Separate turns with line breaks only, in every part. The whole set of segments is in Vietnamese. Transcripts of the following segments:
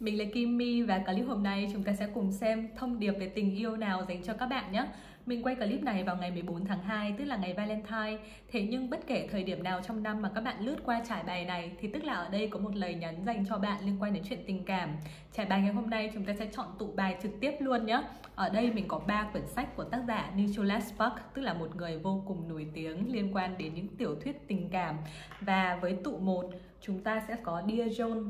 Mình là Kim My và clip hôm nay chúng ta sẽ cùng xem thông điệp về tình yêu nào dành cho các bạn nhé. Mình quay clip này vào ngày 14 tháng 2, tức là ngày Valentine. Thế nhưng bất kể thời điểm nào trong năm mà các bạn lướt qua trải bài này thì tức là ở đây có một lời nhắn dành cho bạn liên quan đến chuyện tình cảm. Trải bài ngày hôm nay chúng ta sẽ chọn tụ bài trực tiếp luôn nhé. Ở đây mình có 3 quyển sách của tác giả Nicholas Sparks, tức là một người vô cùng nổi tiếng liên quan đến những tiểu thuyết tình cảm. Và với tụ 1 chúng ta sẽ có Dear John.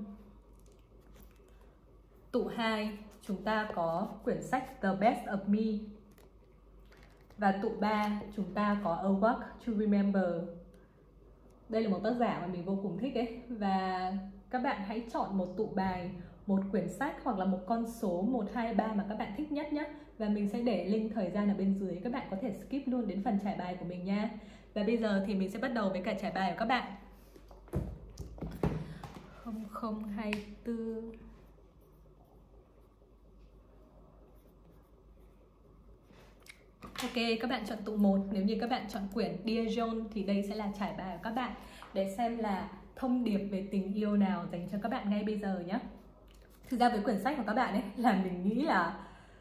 Tụ 2 chúng ta có quyển sách The Best of Me. Và tụ 3 chúng ta có A Walk to Remember. Đây là một tác giả mà mình vô cùng thích ấy. Và các bạn hãy chọn một tụ bài, một quyển sách hoặc là một con số 1, 2, 3 mà các bạn thích nhất nhé. Và mình sẽ để link thời gian ở bên dưới, các bạn có thể skip luôn đến phần trải bài của mình nha. Và bây giờ thì mình sẽ bắt đầu với cả trải bài của các bạn. 0024. Ok, các bạn chọn tụ 1. Nếu như các bạn chọn quyển Dear John thì đây sẽ là trải bài của các bạn để xem là thông điệp về tình yêu nào dành cho các bạn ngay bây giờ nhé. Thực ra với quyển sách của các bạn ấy là mình nghĩ là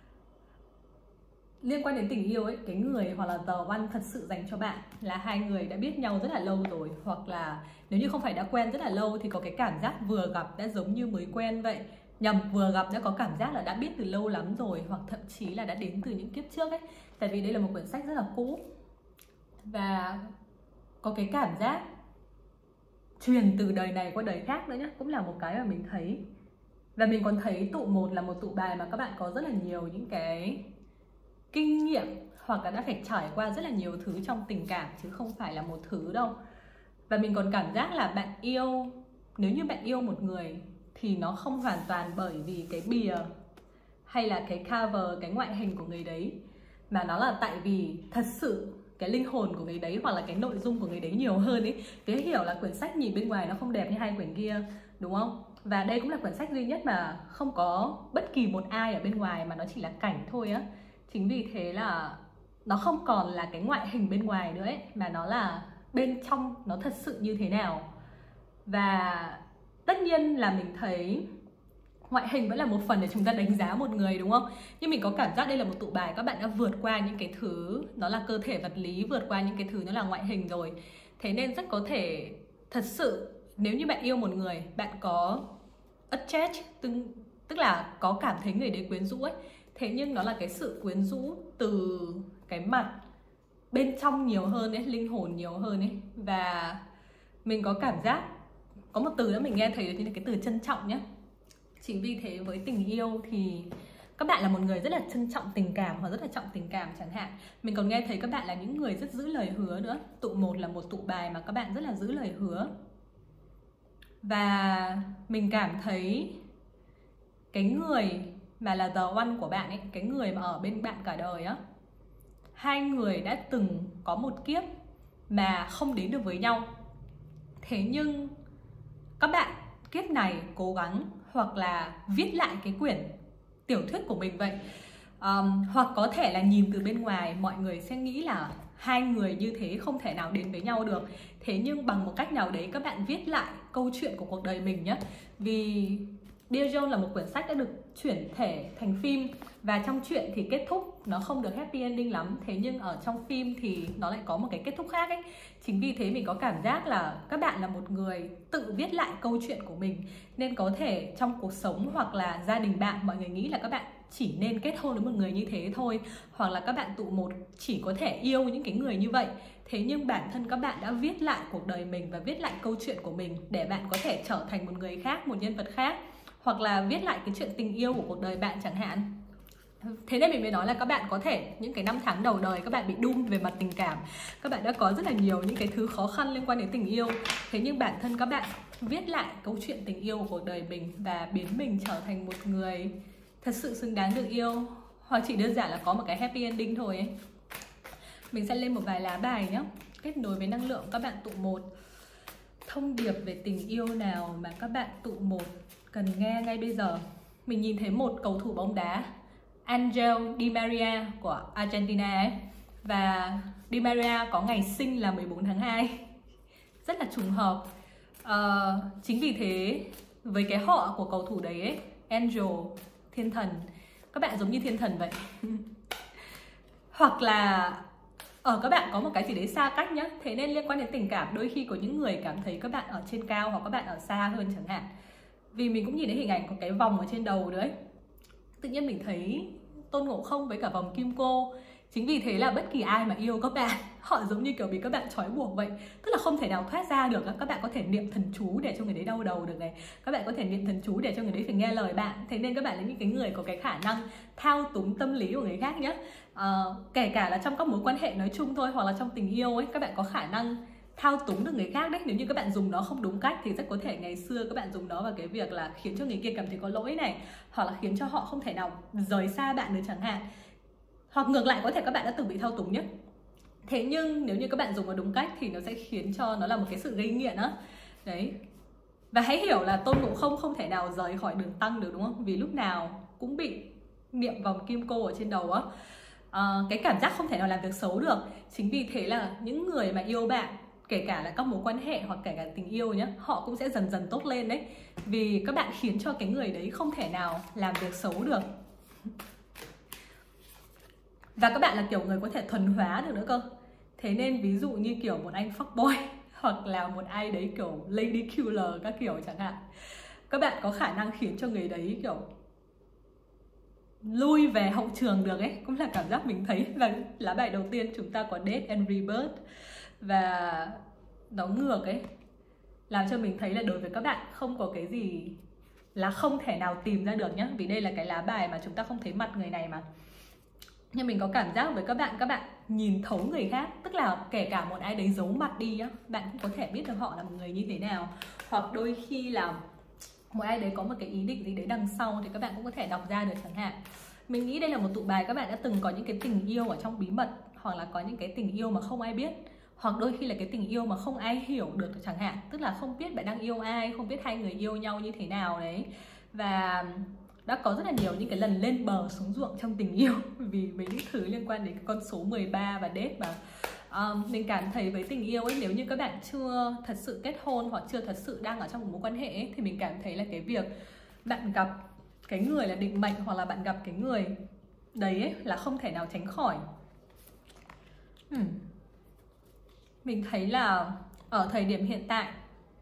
liên quan đến tình yêu ấy, cái người hoặc là the one thật sự dành cho bạn là hai người đã biết nhau rất là lâu rồi, hoặc là nếu như không phải đã quen rất là lâu thì có cái cảm giác vừa gặp đã giống như mới quen vậy. Vừa gặp đã có cảm giác là đã biết từ lâu lắm rồi, hoặc thậm chí là đã đến từ những kiếp trước ấy. Tại vì đây là một quyển sách rất là cũ và có cái cảm giác truyền từ đời này qua đời khác nữa nhé, cũng là một cái mà mình thấy. Và mình còn thấy tụ 1 là một tụ bài mà các bạn có rất là nhiều những cái kinh nghiệm hoặc là đã phải trải qua rất là nhiều thứ trong tình cảm chứ không phải là một thứ đâu. Và mình còn cảm giác là bạn yêu, nếu như bạn yêu một người thì nó không hoàn toàn bởi vì cái bìa hay là cái cover, cái ngoại hình của người đấy, mà nó là tại vì thật sự cái linh hồn của người đấy hoặc là cái nội dung của người đấy nhiều hơn ấy. Cái hiểu là quyển sách nhìn bên ngoài nó không đẹp như hai quyển kia, đúng không? Và đây cũng là quyển sách duy nhất mà không có bất kỳ một ai ở bên ngoài, mà nó chỉ là cảnh thôi á. Chính vì thế là nó không còn là cái ngoại hình bên ngoài nữa ấy, mà nó là bên trong nó thật sự như thế nào. Và tất nhiên là mình thấy ngoại hình vẫn là một phần để chúng ta đánh giá một người, đúng không? Nhưng mình có cảm giác đây là một tụ bài các bạn đã vượt qua những cái thứ nó là cơ thể vật lý, vượt qua những cái thứ nó là ngoại hình rồi. Thế nên rất có thể thật sự nếu như bạn yêu một người, bạn có attach, tức là có cảm thấy người đấy quyến rũ ấy. Thế nhưng nó là cái sự quyến rũ từ cái mặt bên trong nhiều hơn ấy, linh hồn nhiều hơn ấy. Và mình có cảm giác, có một từ đó mình nghe thấy được, là cái từ trân trọng nhé. Chính vì thế với tình yêu thì các bạn là một người rất là trân trọng tình cảm hoặc rất là trọng tình cảm chẳng hạn. Mình còn nghe thấy các bạn là những người rất giữ lời hứa nữa. Tụ 1 là một tụ bài mà các bạn rất là giữ lời hứa. Và mình cảm thấy cái người mà là the one của bạn ấy, cái người mà ở bên bạn cả đời á, hai người đã từng có một kiếp mà không đến được với nhau. Thế nhưng các bạn kiếp này cố gắng hoặc là viết lại cái quyển tiểu thuyết của mình vậy. Hoặc có thể là nhìn từ bên ngoài mọi người sẽ nghĩ là hai người như thế không thể nào đến với nhau được. Thế nhưng bằng một cách nào đấy các bạn viết lại câu chuyện của cuộc đời mình nhé. Vì Dear John là một quyển sách đã được chuyển thể thành phim, và trong truyện thì kết thúc nó không được happy ending lắm. Thế nhưng ở trong phim thì nó lại có một cái kết thúc khác ấy. Chính vì thế mình có cảm giác là các bạn là một người tự viết lại câu chuyện của mình. Nên có thể trong cuộc sống hoặc là gia đình bạn, mọi người nghĩ là các bạn chỉ nên kết hôn với một người như thế thôi, hoặc là các bạn tụ 1 chỉ có thể yêu những cái người như vậy. Thế nhưng bản thân các bạn đã viết lại cuộc đời mình và viết lại câu chuyện của mình để bạn có thể trở thành một người khác, một nhân vật khác, hoặc là viết lại cái chuyện tình yêu của cuộc đời bạn chẳng hạn. Thế nên mình mới nói là các bạn có thể những cái năm tháng đầu đời các bạn bị doom về mặt tình cảm, các bạn đã có rất là nhiều những cái thứ khó khăn liên quan đến tình yêu. Thế nhưng bản thân các bạn viết lại câu chuyện tình yêu của cuộc đời mình và biến mình trở thành một người thật sự xứng đáng được yêu, hoặc chỉ đơn giản là có một cái happy ending thôi ấy. Mình sẽ lên một vài lá bài nhé. Kết nối với năng lượng các bạn tụ 1. Thông điệp về tình yêu nào mà các bạn tụ 1 cần nghe ngay bây giờ? Mình nhìn thấy một cầu thủ bóng đá, Angel Di Maria của Argentina ấy. Và Di Maria có ngày sinh là 14 tháng 2. Rất là trùng hợp. Chính vì thế với cái họ của cầu thủ đấy ấy, angel, thiên thần. Các bạn giống như thiên thần vậy. Hoặc là ở các bạn có một cái gì đấy xa cách nhá. Thế nên liên quan đến tình cảm, đôi khi có những người cảm thấy các bạn ở trên cao hoặc các bạn ở xa hơn chẳng hạn. Vì mình cũng nhìn thấy hình ảnh có cái vòng ở trên đầu đấy. Tự nhiên mình thấy Tôn Ngộ Không với cả vòng kim cô. Chính vì thế là bất kỳ ai mà yêu các bạn, họ giống như kiểu bị các bạn trói buộc vậy. Tức là không thể nào thoát ra được. Các bạn có thể niệm thần chú để cho người đấy đau đầu được này. Các bạn có thể niệm thần chú để cho người đấy phải nghe lời bạn. Thế nên các bạn là những cái người có cái khả năng thao túng tâm lý của người khác nhé. Kể cả là trong các mối quan hệ nói chung thôi, hoặc là trong tình yêu ấy, các bạn có khả năng thao túng được người khác đấy. Nếu như các bạn dùng nó không đúng cách thì rất có thể ngày xưa các bạn dùng nó vào cái việc là khiến cho người kia cảm thấy có lỗi này, hoặc là khiến cho họ không thể nào rời xa bạn được chẳng hạn. Hoặc ngược lại, có thể các bạn đã từng bị thao túng nhé. Thế nhưng nếu như các bạn dùng nó đúng cách thì nó sẽ khiến cho nó là một cái sự gây nghiện á. Đấy. Và hãy hiểu là Tôn Ngộ Không không thể nào rời khỏi đường tăng được, đúng không? Vì lúc nào cũng bị niệm vòng kim cô ở trên đầu á. Cái cảm giác không thể nào làm việc xấu được. Chính vì thế là những người mà yêu bạn, kể cả là các mối quan hệ hoặc kể cả tình yêu nhé, họ cũng sẽ dần dần tốt lên đấy. Vì các bạn khiến cho cái người đấy không thể nào làm việc xấu được. Và các bạn là kiểu người có thể thuần hóa được nữa cơ. Thế nên ví dụ như kiểu một anh fuckboy hoặc là một ai đấy kiểu lady killer các kiểu chẳng hạn, các bạn có khả năng khiến cho người đấy kiểu lui về hậu trường được ấy, cũng là cảm giác mình thấy. Và lá bài đầu tiên chúng ta có Death and Rebirth, và nó ngược ấy, làm cho mình thấy là đối với các bạn không có cái gì là không thể nào tìm ra được nhá. Vì đây là cái lá bài mà chúng ta không thấy mặt người này mà. Nhưng mình có cảm giác với các bạn nhìn thấu người khác. Tức là kể cả một ai đấy giấu mặt đi á, bạn cũng có thể biết được họ là một người như thế nào. Hoặc đôi khi là một ai đấy có một cái ý định gì đấy đằng sau thì các bạn cũng có thể đọc ra được chẳng hạn. Mình nghĩ đây là một tụ bài các bạn đã từng có những cái tình yêu ở trong bí mật, hoặc là có những cái tình yêu mà không ai biết, hoặc đôi khi là cái tình yêu mà không ai hiểu được chẳng hạn. Tức là không biết bạn đang yêu ai, không biết hai người yêu nhau như thế nào đấy. Và đã có rất là nhiều những cái lần lên bờ xuống ruộng trong tình yêu vì mấy những thứ liên quan đến cái con số 13 và Death mà. Mình cảm thấy với tình yêu ấy, nếu như các bạn chưa thật sự kết hôn hoặc chưa thật sự đang ở trong một mối quan hệ ấy, thì mình cảm thấy là cái việc bạn gặp cái người là định mệnh, hoặc là bạn gặp cái người đấy ấy, là không thể nào tránh khỏi. Mình thấy là ở thời điểm hiện tại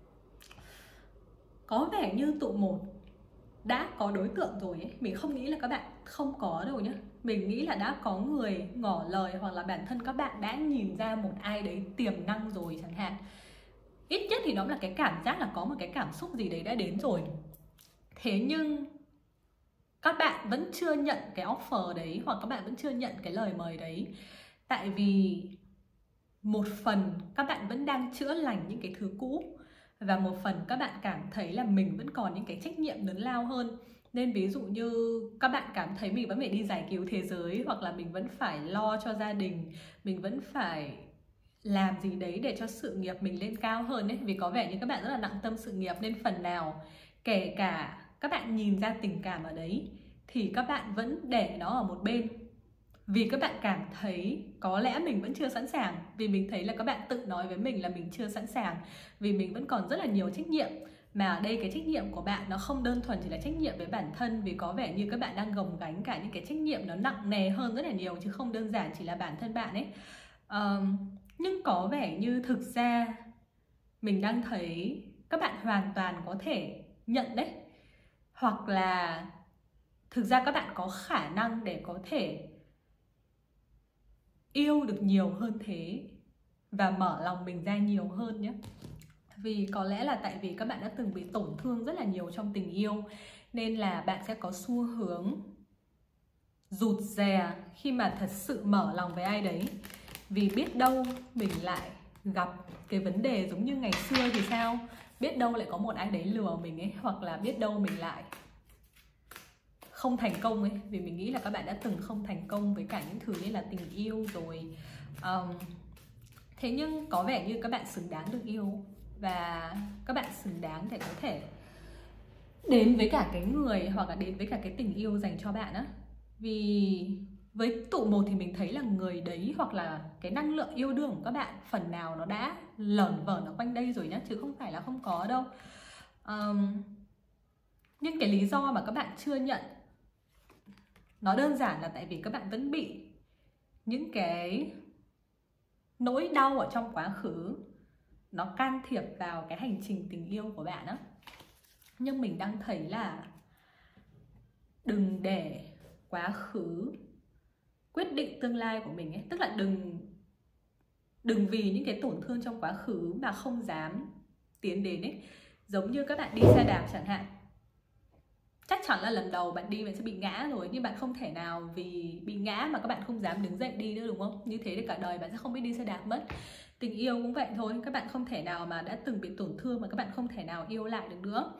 có vẻ như tụ một đã có đối tượng rồi ấy. Mình không nghĩ là các bạn không có đâu nhá. Mình nghĩ là đã có người ngỏ lời, hoặc là bản thân các bạn đã nhìn ra một ai đấy tiềm năng rồi chẳng hạn. Ít nhất thì nó là cái cảm giác là có một cái cảm xúc gì đấy đã đến rồi. Thế nhưng các bạn vẫn chưa nhận cái offer đấy, hoặc các bạn vẫn chưa nhận cái lời mời đấy. Tại vì một phần các bạn vẫn đang chữa lành những cái thứ cũ, và một phần các bạn cảm thấy là mình vẫn còn những cái trách nhiệm lớn lao hơn. Nên ví dụ như các bạn cảm thấy mình vẫn phải đi giải cứu thế giới, hoặc là mình vẫn phải lo cho gia đình, mình vẫn phải làm gì đấy để cho sự nghiệp mình lên cao hơn ấy. Vì có vẻ như các bạn rất là nặng tâm sự nghiệp, nên phần nào kể cả các bạn nhìn ra tình cảm ở đấy thì các bạn vẫn để nó ở một bên. Vì các bạn cảm thấy có lẽ mình vẫn chưa sẵn sàng. Vì mình thấy là các bạn tự nói với mình là mình chưa sẵn sàng, vì mình vẫn còn rất là nhiều trách nhiệm. Mà ở đây cái trách nhiệm của bạn nó không đơn thuần chỉ là trách nhiệm với bản thân, vì có vẻ như các bạn đang gồng gánh cả những cái trách nhiệm nó nặng nề hơn rất là nhiều, chứ không đơn giản chỉ là bản thân bạn ấy. Nhưng có vẻ như thực ra mình đang thấy các bạn hoàn toàn có thể nhận đấy. Hoặc là thực ra các bạn có khả năng để có thể yêu được nhiều hơn thế, và mở lòng mình ra nhiều hơn nhé. Vì có lẽ là tại vì các bạn đã từng bị tổn thương rất là nhiều trong tình yêu, nên là bạn sẽ có xu hướng rụt rè khi mà thật sự mở lòng với ai đấy. Vì biết đâu mình lại gặp cái vấn đề giống như ngày xưa thì sao? Biết đâu lại có một ai đấy lừa mình ấy, hoặc là biết đâu mình lại không thành công ấy. Vì mình nghĩ là các bạn đã từng không thành công với cả những thứ như là tình yêu rồi. Thế nhưng có vẻ như các bạn xứng đáng được yêu, và các bạn xứng đáng để có thể đến với cả cái người, hoặc là đến với cả cái tình yêu dành cho bạn á. Vì với tụ một thì mình thấy là người đấy, hoặc là cái năng lượng yêu đương của các bạn phần nào nó đã lởn vởn ở quanh đây rồi nhá, chứ không phải là không có đâu. Nhưng cái lý do mà các bạn chưa nhận nó đơn giản là tại vì các bạn vẫn bị những cái nỗi đau ở trong quá khứ nó can thiệp vào cái hành trình tình yêu của bạn á. Nhưng mình đang thấy là đừng để quá khứ quyết định tương lai của mình ấy. Tức là đừng vì những cái tổn thương trong quá khứ mà không dám tiến đến ấy. Giống như các bạn đi xe đạp chẳng hạn, chắc chắn là lần đầu bạn đi bạn sẽ bị ngã rồi, nhưng bạn không thể nào vì bị ngã mà các bạn không dám đứng dậy đi nữa, đúng không? Như thế thì cả đời bạn sẽ không biết đi xe đạp mất. Tình yêu cũng vậy thôi, các bạn không thể nào mà đã từng bị tổn thương mà các bạn không thể nào yêu lại được nữa.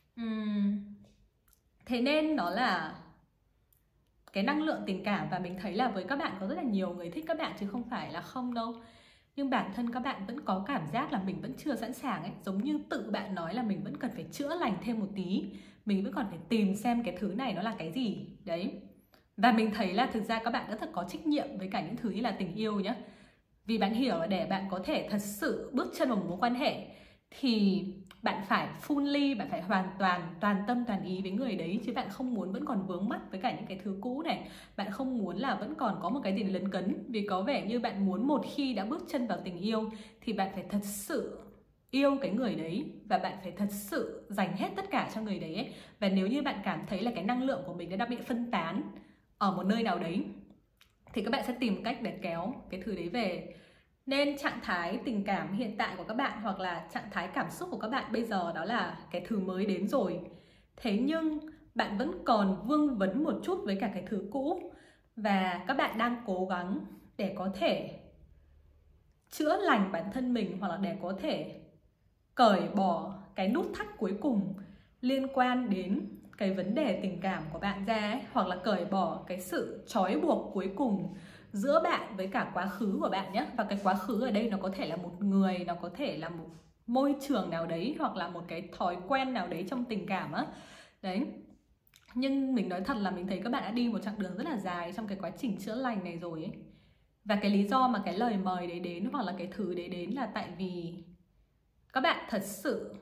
Thế nên nó là cái năng lượng tình cảm, và mình thấy là với các bạn có rất là nhiều người thích các bạn chứ không phải là không đâu. Nhưng bản thân các bạn vẫn có cảm giác là mình vẫn chưa sẵn sàng ấy. Giống như tự bạn nói là mình vẫn cần phải chữa lành thêm một tí, mình vẫn còn phải tìm xem cái thứ này nó là cái gì. Đấy. Và mình thấy là thực ra các bạn đã thật có trách nhiệm với cả những thứ như là tình yêu nhá. Vì bạn hiểu là để bạn có thể thật sự bước chân vào một mối quan hệ thì bạn phải fully, bạn phải hoàn toàn toàn tâm toàn ý với người đấy, chứ bạn không muốn vẫn còn vướng mắc với cả những cái thứ cũ này. Bạn không muốn là vẫn còn có một cái gì lấn cấn, vì có vẻ như bạn muốn một khi đã bước chân vào tình yêu thì bạn phải thật sự yêu cái người đấy, và bạn phải thật sự dành hết tất cả cho người đấy ấy. Và nếu như bạn cảm thấy là cái năng lượng của mình đã bị phân tán ở một nơi nào đấy thì các bạn sẽ tìm cách để kéo cái thứ đấy về. Nên trạng thái tình cảm hiện tại của các bạn, hoặc là trạng thái cảm xúc của các bạn bây giờ, đó là cái thứ mới đến rồi. Thế nhưng bạn vẫn còn vương vấn một chút với cả cái thứ cũ, và các bạn đang cố gắng để có thể chữa lành bản thân mình, hoặc là để có thể cởi bỏ cái nút thắt cuối cùng liên quan đến cái vấn đề tình cảm của bạn ra ấy, hoặc là cởi bỏ cái sự trói buộc cuối cùng giữa bạn với cả quá khứ của bạn nhé. Và cái quá khứ ở đây nó có thể là một người, nó có thể là một môi trường nào đấy, hoặc là một cái thói quen nào đấy trong tình cảm á. Đấy. Nhưng mình nói thật là mình thấy các bạn đã đi một chặng đường rất là dài trong cái quá trình chữa lành này rồi ấy. Và cái lý do mà cái lời mời đấy đến, hoặc là cái thứ đấy đến, là tại vì các bạn thật sự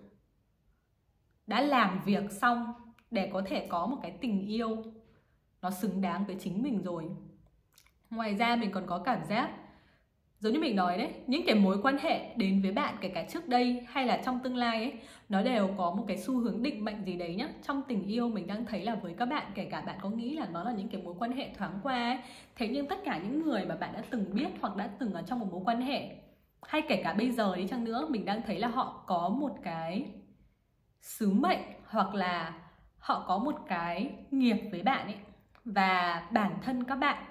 đã làm việc xong để có thể có một cái tình yêu nó xứng đáng với chính mình rồi. Ngoài ra mình còn có cảm giác, giống như mình nói đấy, những cái mối quan hệ đến với bạn kể cả trước đây hay là trong tương lai ấy, nó đều có một cái xu hướng định mệnh gì đấy nhá. Trong tình yêu mình đang thấy là với các bạn, kể cả bạn có nghĩ là nó là những cái mối quan hệ thoáng qua ấy, thế nhưng tất cả những người mà bạn đã từng biết hoặc đã từng ở trong một mối quan hệ, hay kể cả bây giờ đi chăng nữa, mình đang thấy là họ có một cái sứ mệnh, hoặc là họ có một cái nghiệp với bạn ấy. Và bản thân các bạn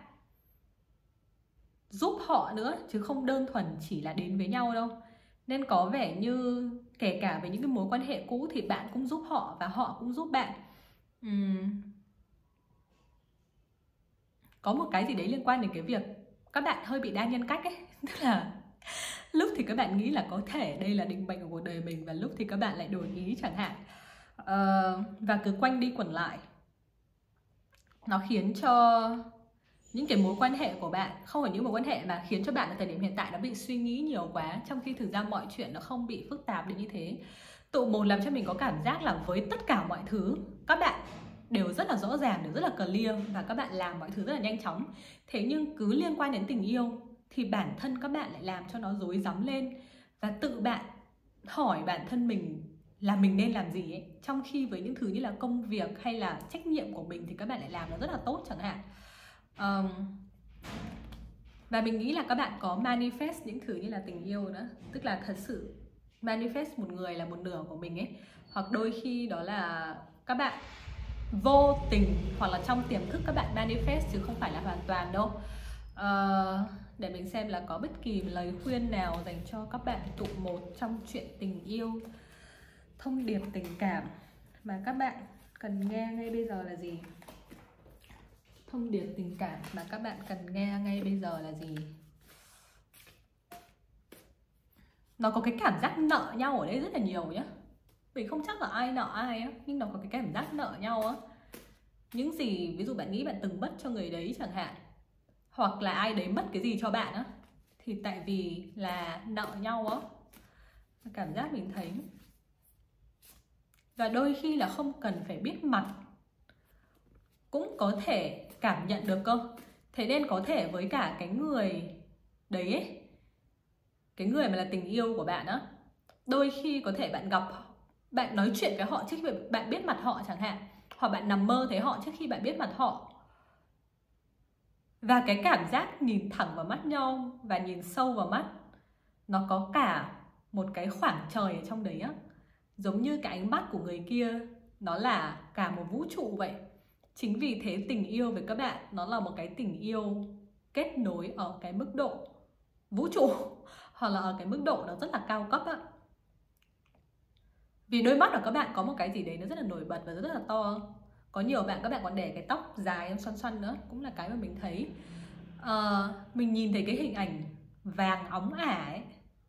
giúp họ nữa, chứ không đơn thuần chỉ là đến với nhau đâu. Nên có vẻ như kể cả với những cái mối quan hệ cũ thì bạn cũng giúp họ và họ cũng giúp bạn. Có một cái gì đấy liên quan đến cái việc các bạn hơi bị đa nhân cách ấy. Tức là lúc thì các bạn nghĩ là có thể đây là định mệnh của cuộc đời mình, và lúc thì các bạn lại đổi ý chẳng hạn. Và cứ quanh đi quẩn lại, nó khiến cho những cái mối quan hệ của bạn, không phải những mối quan hệ mà khiến cho bạn ở thời điểm hiện tại nó bị suy nghĩ nhiều quá, trong khi thực ra mọi chuyện nó không bị phức tạp đến như thế. Tụ một làm cho mình có cảm giác là với tất cả mọi thứ các bạn đều rất là rõ ràng, đều rất là clear, và các bạn làm mọi thứ rất là nhanh chóng. Thế nhưng cứ liên quan đến tình yêu thì bản thân các bạn lại làm cho nó rối rắm lên, và tự bạn hỏi bản thân mình là mình nên làm gì ấy. Trong khi với những thứ như là công việc hay là trách nhiệm của mình thì các bạn lại làm nó rất là tốt chẳng hạn. Và mình nghĩ là các bạn có manifest những thứ như là tình yêu nữa. Tức là thật sự manifest một người là một nửa của mình ấy. Hoặc đôi khi đó là các bạn vô tình hoặc là trong tiềm thức các bạn manifest, chứ không phải là hoàn toàn đâu. Để mình xem là có bất kỳ lời khuyên nào dành cho các bạn tụ một trong chuyện tình yêu. Thông điệp tình cảm mà các bạn cần nghe ngay bây giờ là gì? Thông điệp tình cảm mà các bạn cần nghe ngay bây giờ là gì? Nó có cái cảm giác nợ nhau ở đây rất là nhiều nhá. Mình không chắc là ai nợ ai á, nhưng nó có cái cảm giác nợ nhau á. Những gì, ví dụ bạn nghĩ bạn từng mất cho người đấy chẳng hạn, hoặc là ai đấy mất cái gì cho bạn á, thì tại vì là nợ nhau á. Cảm giác mình thấy Và đôi khi là không cần phải biết mặt cũng có thể cảm nhận được cơ. Thế nên có thể với cả cái người đấy ấy, cái người mà là tình yêu của bạn á, đôi khi có thể bạn gặp, bạn nói chuyện với họ trước khi bạn biết mặt họ chẳng hạn, hoặc bạn nằm mơ thấy họ trước khi bạn biết mặt họ. Và cái cảm giác nhìn thẳng vào mắt nhau và nhìn sâu vào mắt, nó có cả một cái khoảng trời ở trong đấy á. Giống như cái ánh mắt của người kia nó là cả một vũ trụ vậy. Chính vì thế tình yêu với các bạn nó là một cái tình yêu kết nối ở cái mức độ vũ trụ, hoặc là ở cái mức độ nó rất là cao cấp á. Vì đôi mắt của các bạn có một cái gì đấy nó rất là nổi bật và rất là to. Có nhiều bạn, các bạn còn để cái tóc dài xoăn xoăn nữa, cũng là cái mà mình thấy. Mình nhìn thấy cái hình ảnh vàng óng ả ấy,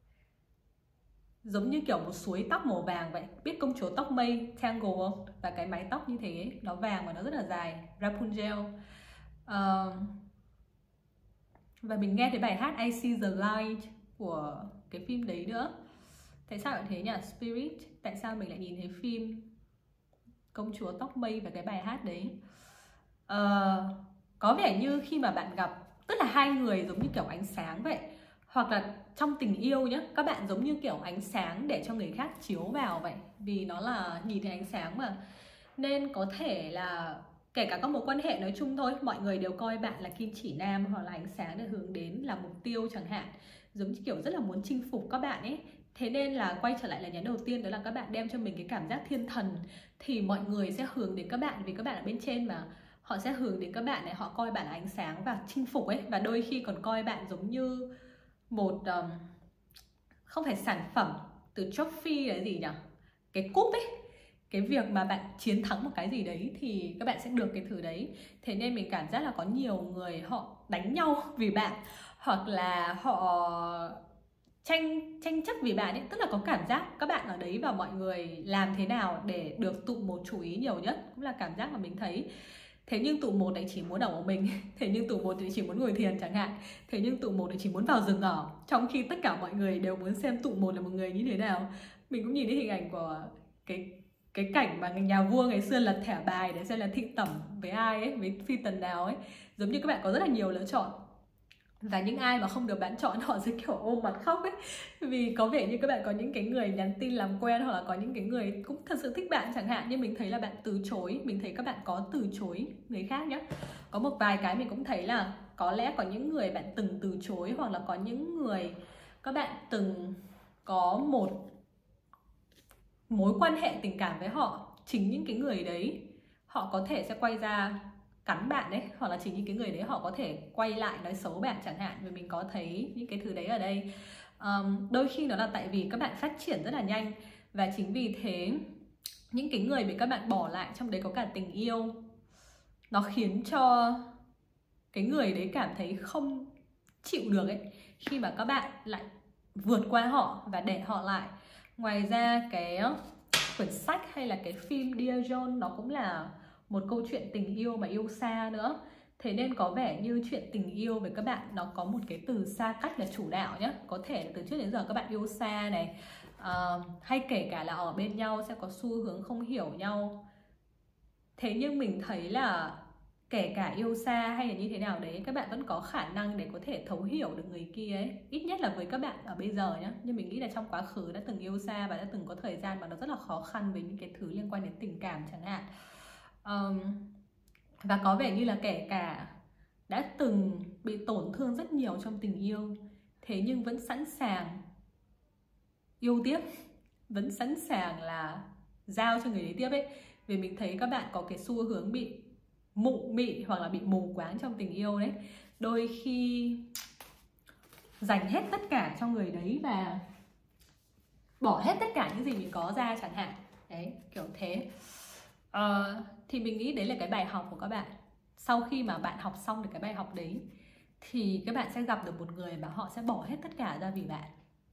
giống như kiểu một suối tóc màu vàng vậy. Biết công chúa tóc mây Tangle không? Và cái mái tóc như thế ấy, nó vàng và nó rất là dài, Rapunzel. Và mình nghe thấy bài hát I See the Light của cái phim đấy nữa. Tại sao lại thế nhỉ? Spirit. Tại sao mình lại nhìn thấy phim công chúa tóc mây và cái bài hát đấy? Có vẻ như khi mà bạn gặp, tức là hai người giống như kiểu ánh sáng vậy. Hoặc là trong tình yêu nhá, các bạn giống như kiểu ánh sáng để cho người khác chiếu vào vậy. Vì nó là nhìn thấy ánh sáng mà. Nên có thể là kể cả các mối quan hệ nói chung thôi, mọi người đều coi bạn là kim chỉ nam hoặc là ánh sáng để hướng đến là mục tiêu chẳng hạn. Giống như kiểu rất là muốn chinh phục các bạn ấy. Thế nên là quay trở lại là nhánh đầu tiên, đó là các bạn đem cho mình cái cảm giác thiên thần. Thì mọi người sẽ hướng đến các bạn vì các bạn ở bên trên mà. Họ sẽ hướng đến các bạn này, họ coi bạn là ánh sáng và chinh phục ấy. Và đôi khi còn coi bạn giống như một không phải sản phẩm từ trophy là gì nhỉ? Cái cúp ấy. Cái việc mà bạn chiến thắng một cái gì đấy thì các bạn sẽ được cái thứ đấy. Thế nên mình cảm giác là có nhiều người họ đánh nhau vì bạn, hoặc là họ tranh chấp vì bạn ấy. Tức là có cảm giác các bạn ở đấy và mọi người làm thế nào để được tụ một chú ý nhiều nhất, cũng là cảm giác mà mình thấy. Thế nhưng tụ một lại chỉ muốn ở một mình. Thế nhưng tụ một thì chỉ muốn ngồi thiền chẳng hạn. Thế nhưng tụ một thì chỉ muốn vào rừng ở. Trong khi tất cả mọi người đều muốn xem tụ một là một người như thế nào. Mình cũng nhìn thấy hình ảnh của cái cảnh mà nhà vua ngày xưa lật thẻ bài để xem là thị tẩm với ai ấy, với phi tần nào ấy. Giống như các bạn có rất là nhiều lựa chọn. Và những ai mà không được bạn chọn họ sẽ kiểu ôm mặt khóc ấy. Vì có vẻ như các bạn có những cái người nhắn tin làm quen, hoặc là có những cái người cũng thật sự thích bạn chẳng hạn. Nhưng mình thấy là bạn từ chối. Mình thấy các bạn có từ chối người khác nhé. Có một vài cái mình cũng thấy là có lẽ có những người bạn từng từ chối, hoặc là có những người các bạn từng có một mối quan hệ tình cảm với họ. Chính những cái người đấy họ có thể sẽ quay ra cắn bạn đấy, hoặc là chính những cái người đấy họ có thể quay lại nói xấu bạn chẳng hạn. Vì mình có thấy những cái thứ đấy ở đây. Đôi khi nó là tại vì các bạn phát triển rất là nhanh, và chính vì thế những cái người bị các bạn bỏ lại, trong đấy có cả tình yêu, nó khiến cho cái người đấy cảm thấy không chịu được ấy, khi mà các bạn lại vượt qua họ và để họ lại. Ngoài ra cái quyển sách hay là cái phim Dear John nó cũng là một câu chuyện tình yêu mà yêu xa nữa. Thế nên có vẻ như chuyện tình yêu với các bạn nó có một cái từ xa cách là chủ đạo nhé. Có thể là từ trước đến giờ các bạn yêu xa này, hay kể cả là ở bên nhau sẽ có xu hướng không hiểu nhau. Thế nhưng mình thấy là kể cả yêu xa hay là như thế nào đấy, các bạn vẫn có khả năng để có thể thấu hiểu được người kia ấy. Ít nhất là với các bạn ở bây giờ nhá. Nhưng mình nghĩ là trong quá khứ đã từng yêu xa và đã từng có thời gian mà nó rất là khó khăn với những cái thứ liên quan đến tình cảm chẳng hạn. Và có vẻ như là kể cả đã từng bị tổn thương rất nhiều trong tình yêu, thế nhưng vẫn sẵn sàng yêu tiếp, vẫn sẵn sàng là giao cho người đấy tiếp ấy. Vì mình thấy các bạn có cái xu hướng bị mụ mị hoặc là bị mù quáng trong tình yêu đấy. Đôi khi dành hết tất cả cho người đấy và bỏ hết tất cả những gì mình có ra chẳng hạn. Đấy, kiểu thế. Thì mình nghĩ đấy là cái bài học của các bạn. Sau khi mà bạn học xong được cái bài học đấy thì các bạn sẽ gặp được một người mà họ sẽ bỏ hết tất cả ra vì bạn.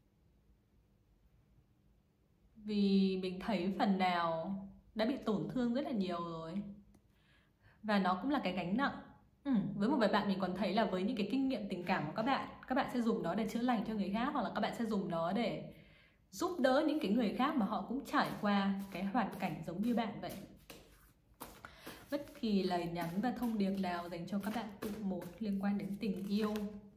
Vì mình thấy phần nào đã bị tổn thương rất là nhiều rồi. Và nó cũng là cái gánh nặng. Với một vài bạn mình còn thấy là với những cái kinh nghiệm tình cảm của các bạn sẽ dùng nó để chữa lành cho người khác, hoặc là các bạn sẽ dùng nó để giúp đỡ những cái người khác mà họ cũng trải qua cái hoàn cảnh giống như bạn vậy. Bất kỳ lời nhắn và thông điệp nào dành cho các bạn tụ một liên quan đến tình yêu.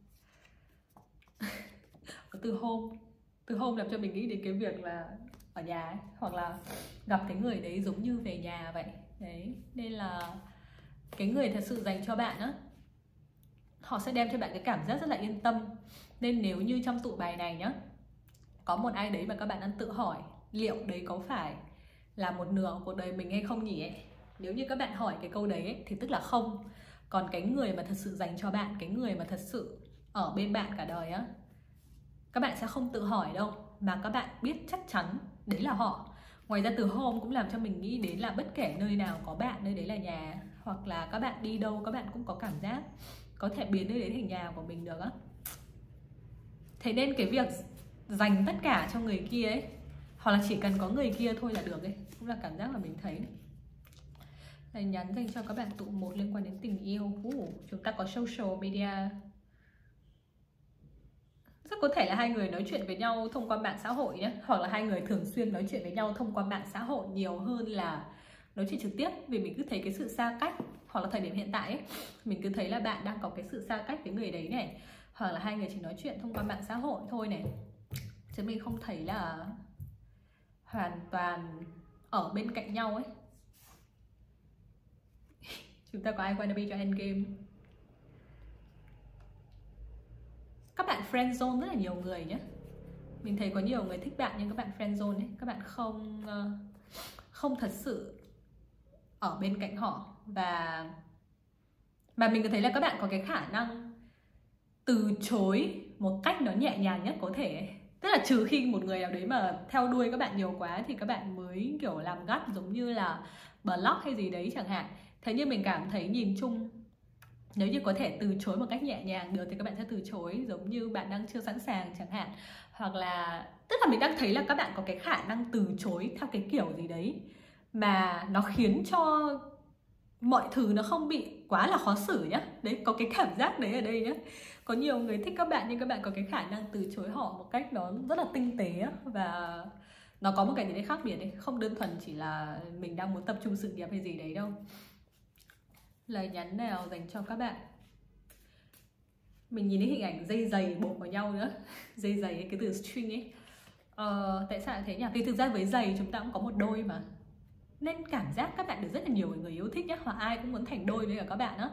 Có từ hôm làm cho mình nghĩ đến cái việc là ở nhà ấy, hoặc là gặp cái người đấy giống như về nhà vậy. Đấy, nên là cái người thật sự dành cho bạn á, họ sẽ đem cho bạn cái cảm giác rất là yên tâm. Nên nếu như trong tụ bài này nhá, có một ai đấy mà các bạn đang tự hỏi liệu đấy có phải là một nửa của cuộc đời mình hay không nhỉ ấy. Nếu như các bạn hỏi cái câu đấy ấy, thì tức là không. Còn cái người mà thật sự dành cho bạn, cái người mà thật sự ở bên bạn cả đời á, các bạn sẽ không tự hỏi đâu, mà các bạn biết chắc chắn đấy là họ. Ngoài ra từ hôm cũng làm cho mình nghĩ đến là bất kể nơi nào có bạn, nơi đấy là nhà. Hoặc là các bạn đi đâu các bạn cũng có cảm giác có thể biến nơi đấy thành nhà của mình được á. Thế nên cái việc dành tất cả cho người kia ấy, hoặc là chỉ cần có người kia thôi là được ấy, cũng là cảm giác mà mình thấy. Lời nhắn dành cho các bạn tụ một liên quan đến tình yêu. Chúng ta có social media. Rất có thể là hai người nói chuyện với nhau thông qua mạng xã hội nhé. Hoặc là hai người thường xuyên nói chuyện với nhau thông qua mạng xã hội nhiều hơn là nói chuyện trực tiếp. Vì mình cứ thấy cái sự xa cách, hoặc là thời điểm hiện tại ấy, mình cứ thấy là bạn đang có cái sự xa cách với người đấy này. Hoặc là hai người chỉ nói chuyện thông qua mạng xã hội thôi này. Chứ mình không thấy là hoàn toàn ở bên cạnh nhau ấy. Chúng ta có ai wanna be cho endgame. Các bạn friend zone rất là nhiều người nhé. Mình thấy có nhiều người thích bạn nhưng các bạn friend zone ấy, các bạn không thật sự ở bên cạnh họ. Và mình thấy là các bạn có cái khả năng từ chối một cách nó nhẹ nhàng nhất có thể ấy. Tức là trừ khi một người nào đấy mà theo đuôi các bạn nhiều quá thì các bạn mới kiểu làm gắt, giống như là block hay gì đấy chẳng hạn. Thế nhưng mình cảm thấy nhìn chung, nếu như có thể từ chối một cách nhẹ nhàng được thì các bạn sẽ từ chối, giống như bạn đang chưa sẵn sàng chẳng hạn. Hoặc là, tức là mình đang thấy là các bạn có cái khả năng từ chối theo cái kiểu gì đấy mà nó khiến cho mọi thứ nó không bị quá là khó xử nhá. Đấy, có cái cảm giác đấy ở đây nhá. Có nhiều người thích các bạn nhưng các bạn có cái khả năng từ chối họ một cách nó rất là tinh tế và nó có một cái gì đấy khác biệt đấy. Không đơn thuần chỉ là mình đang muốn tập trung sự nghiệp hay gì đấy đâu. Lời nhắn nào dành cho các bạn? Mình nhìn thấy hình ảnh dây giày buộc vào nhau nữa. Dây giày, cái từ string ấy. Tại sao lại thế nhỉ? Vì thực ra với giày chúng ta cũng có một đôi mà, nên cảm giác các bạn được rất là nhiều người yêu thích nhé. Hoặc ai cũng muốn thành đôi với cả các bạn đó.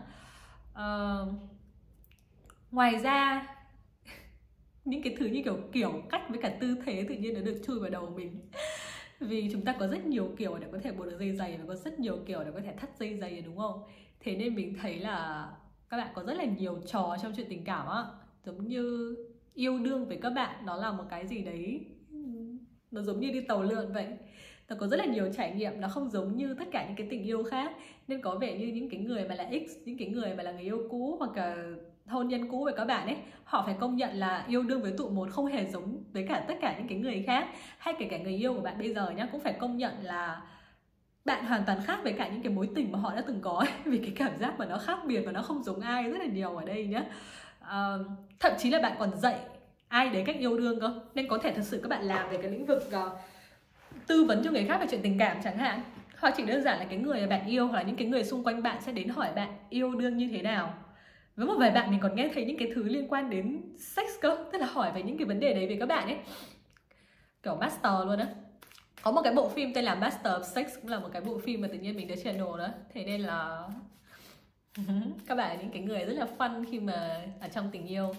Ngoài ra những cái thứ như kiểu cách với cả tư thế tự nhiên nó được chui vào đầu mình. Vì chúng ta có rất nhiều kiểu để có thể buộc được dây giày, và có rất nhiều kiểu để có thể thắt dây giày, đúng không? Thế nên mình thấy là các bạn có rất là nhiều trò trong chuyện tình cảm á. Giống như yêu đương với các bạn nó là một cái gì đấy, nó giống như đi tàu lượn vậy. Nó có rất là nhiều trải nghiệm, nó không giống như tất cả những cái tình yêu khác. Nên có vẻ như những cái người mà là X, những cái người mà là người yêu cũ hoặc là hôn nhân cũ với các bạn ấy, họ phải công nhận là yêu đương với tụ một không hề giống với cả tất cả những cái người khác. Hay kể cả người yêu của bạn bây giờ nhá, cũng phải công nhận là bạn hoàn toàn khác với cả những cái mối tình mà họ đã từng có ấy. Vì cái cảm giác mà nó khác biệt và nó không giống ai rất là nhiều ở đây nhá. Thậm chí là bạn còn dạy ai đấy cách yêu đương cơ. Nên có thể thật sự các bạn làm về cái lĩnh vực tư vấn cho người khác về chuyện tình cảm chẳng hạn. Hoặc chỉ đơn giản là cái người mà bạn yêu, hoặc là những cái người xung quanh bạn sẽ đến hỏi bạn yêu đương như thế nào. Với một vài bạn mình còn nghe thấy những cái thứ liên quan đến sex cơ. Tức là hỏi về những cái vấn đề đấy về các bạn ấy, kiểu master luôn á. Có một cái bộ phim tên là Master of Sex, cũng là một cái bộ phim mà tự nhiên mình đã channel đó. Thế nên là các bạn là những cái người rất là fun khi mà ở trong tình yêu.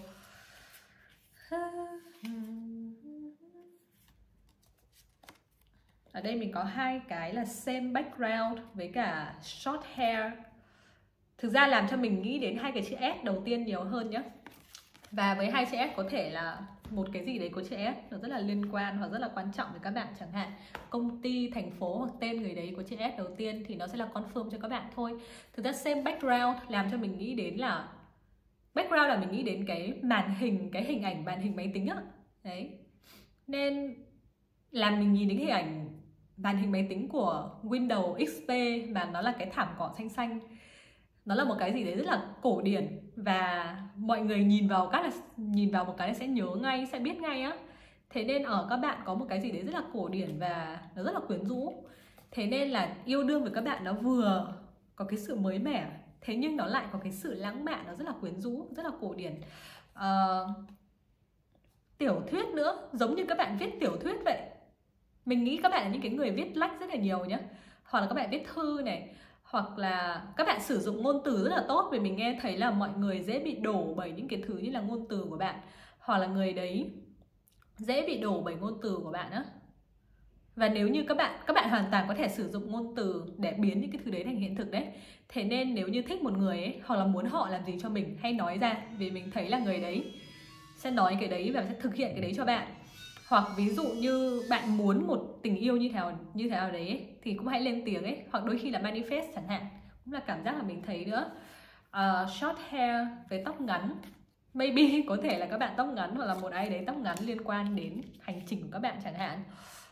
Ở đây mình có hai cái là same background với cả short hair. Thực ra làm cho mình nghĩ đến hai cái chữ S đầu tiên nhiều hơn nhé. Và với hai chữ S có thể là một cái gì đấy có chữ S nó rất là liên quan hoặc rất là quan trọng với các bạn, chẳng hạn công ty, thành phố hoặc tên người đấy có chữ S đầu tiên thì nó sẽ là confirm cho các bạn thôi. Thực ra same background làm cho mình nghĩ đến là background là mình nghĩ đến cái màn hình, cái hình ảnh màn hình máy tính á. Đấy. Nên làm mình nhìn đến hình ảnh màn hình máy tính của Windows XP mà nó là cái thảm cỏ xanh xanh. Nó là một cái gì đấy rất là cổ điển và mọi người nhìn vào một cái là sẽ nhớ ngay, sẽ biết ngay á. Thế nên ở các bạn có một cái gì đấy rất là cổ điển và nó rất là quyến rũ. Thế nên là yêu đương với các bạn nó vừa có cái sự mới mẻ, thế nhưng nó lại có cái sự lãng mạn, nó rất là quyến rũ, rất là cổ điển. Tiểu thuyết nữa, giống như các bạn viết tiểu thuyết vậy. Mình nghĩ các bạn là những cái người viết lách rất là nhiều nhá. Hoặc là các bạn viết thư này, hoặc là các bạn sử dụng ngôn từ rất là tốt. Vì mình nghe thấy là mọi người dễ bị đổ bởi những cái thứ như là ngôn từ của bạn, hoặc là người đấy dễ bị đổ bởi ngôn từ của bạn á. Và nếu như các bạn hoàn toàn có thể sử dụng ngôn từ để biến những cái thứ đấy thành hiện thực đấy. Thế nên nếu như thích một người ấy, hoặc là muốn họ làm gì cho mình, hay nói ra. Vì mình thấy là người đấy sẽ nói cái đấy và sẽ thực hiện cái đấy cho bạn. Hoặc ví dụ như bạn muốn một tình yêu như thế nào đấy ấy, thì cũng hãy lên tiếng ấy. Hoặc đôi khi là manifest chẳng hạn, cũng là cảm giác là mình thấy nữa. Short hair với tóc ngắn, maybe có thể là các bạn tóc ngắn, hoặc là một ai đấy tóc ngắn liên quan đến hành trình của các bạn chẳng hạn.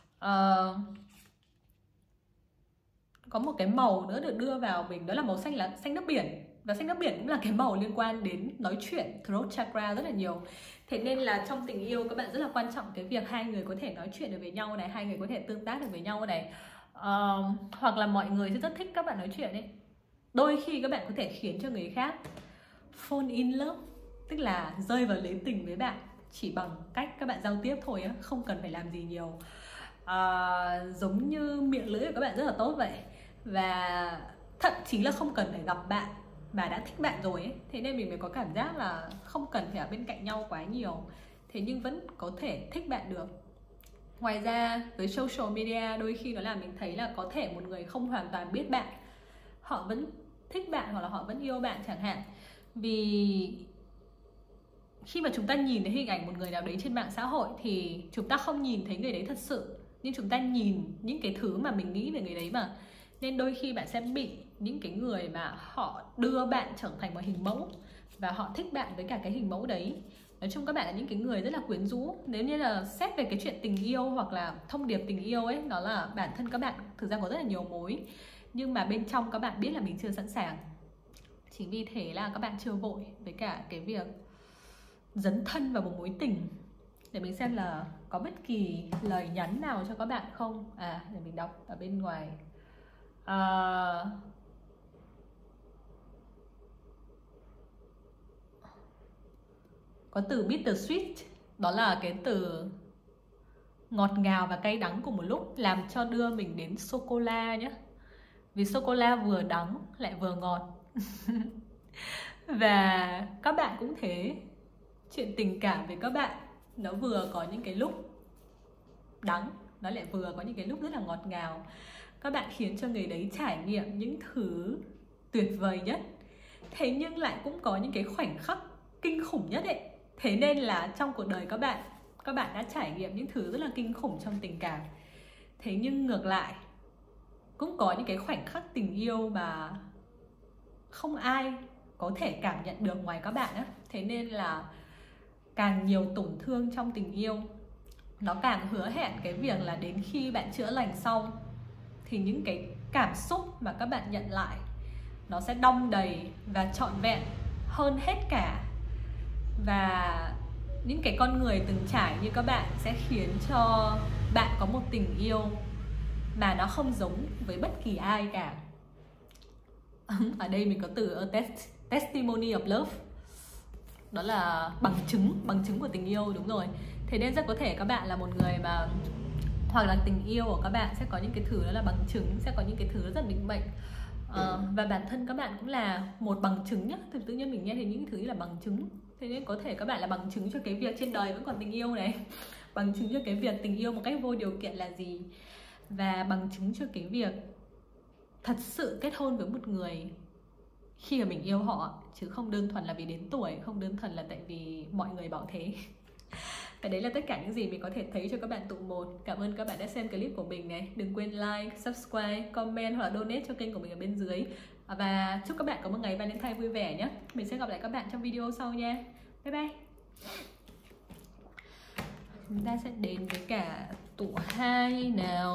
Có một cái màu nữa được đưa vào mình, đó là màu xanh, là xanh nước biển. Và xanh nước biển cũng là cái màu liên quan đến nói chuyện, throat chakra rất là nhiều. Thế nên là trong tình yêu các bạn rất là quan trọng cái việc hai người có thể nói chuyện được với nhau này, hai người có thể tương tác được với nhau này. Hoặc là mọi người sẽ rất thích các bạn nói chuyện ấy. Đôi khi các bạn có thể khiến cho người khác fall in love, tức là rơi vào lấy tình với bạn chỉ bằng cách các bạn giao tiếp thôi á, không cần phải làm gì nhiều. Giống như miệng lưỡi của các bạn rất là tốt vậy. Và thậm chí là không cần phải gặp bạn mà đã thích bạn rồi ấy. Thế nên mình mới có cảm giác là không cần phải ở bên cạnh nhau quá nhiều, thế nhưng vẫn có thể thích bạn được. Ngoài ra với social media đôi khi nó làm mình thấy là có thể một người không hoàn toàn biết bạn, họ vẫn thích bạn hoặc là họ vẫn yêu bạn chẳng hạn. Vì khi mà chúng ta nhìn thấy hình ảnh một người nào đấy trên mạng xã hội thì chúng ta không nhìn thấy người đấy thật sự, nhưng chúng ta nhìn những cái thứ mà mình nghĩ về người đấy mà. Nên đôi khi bạn sẽ bị những cái người mà họ đưa bạn trở thành một hình mẫu, và họ thích bạn với cả cái hình mẫu đấy. Nói chung các bạn là những cái người rất là quyến rũ. Nếu như là xét về cái chuyện tình yêu hoặc là thông điệp tình yêu ấy, đó là bản thân các bạn thực ra có rất là nhiều mối, nhưng mà bên trong các bạn biết là mình chưa sẵn sàng. Chính vì thế là các bạn chưa vội với cả cái việc dấn thân vào một mối tình. Để mình xem là có bất kỳ lời nhắn nào cho các bạn không. Để mình đọc ở bên ngoài. Có từ bittersweet, đó là cái từ ngọt ngào và cay đắng cùng một lúc, làm cho đưa mình đến sô-cô-la nhé. Vì sô-cô-la vừa đắng lại vừa ngọt. Và các bạn cũng thế. Chuyện tình cảm với các bạn nó vừa có những cái lúc đắng, nó lại vừa có những cái lúc rất là ngọt ngào. Các bạn khiến cho người đấy trải nghiệm những thứ tuyệt vời nhất, thế nhưng lại cũng có những cái khoảnh khắc kinh khủng nhất ấy. Thế nên là trong cuộc đời các bạn đã trải nghiệm những thứ rất là kinh khủng trong tình cảm. Thế nhưng ngược lại, cũng có những cái khoảnh khắc tình yêu mà không ai có thể cảm nhận được ngoài các bạn á. Thế nên là càng nhiều tổn thương trong tình yêu, nó càng hứa hẹn cái việc là đến khi bạn chữa lành xong thì những cái cảm xúc mà các bạn nhận lại nó sẽ đong đầy và trọn vẹn hơn hết cả. Và những cái con người từng trải như các bạn sẽ khiến cho bạn có một tình yêu mà nó không giống với bất kỳ ai cả. Ở đây mình có từ testimony of love, đó là bằng chứng của tình yêu, đúng rồi. Thế nên rất có thể các bạn là một người mà, hoặc là tình yêu của các bạn sẽ có những cái thứ đó là bằng chứng, sẽ có những cái thứ rất là định mệnh. Và bản thân các bạn cũng là một bằng chứng nhá. Tự nhiên mình nghe thấy những thứ như là bằng chứng. Thế nên có thể các bạn là bằng chứng cho cái việc trên đời vẫn còn tình yêu này, bằng chứng cho cái việc tình yêu một cách vô điều kiện là gì, và bằng chứng cho cái việc thật sự kết hôn với một người khi mà mình yêu họ, chứ không đơn thuần là vì đến tuổi, không đơn thuần là tại vì mọi người bảo thế. Và đấy là tất cả những gì mình có thể thấy cho các bạn tụ một. Cảm ơn các bạn đã xem clip của mình này. Đừng quên like, subscribe, comment hoặc là donate cho kênh của mình ở bên dưới. Và chúc các bạn có một ngày Valentine vui vẻ nhé. Mình sẽ gặp lại các bạn trong video sau nha. Bye bye. Chúng ta sẽ đến với cả tụ 2 nào.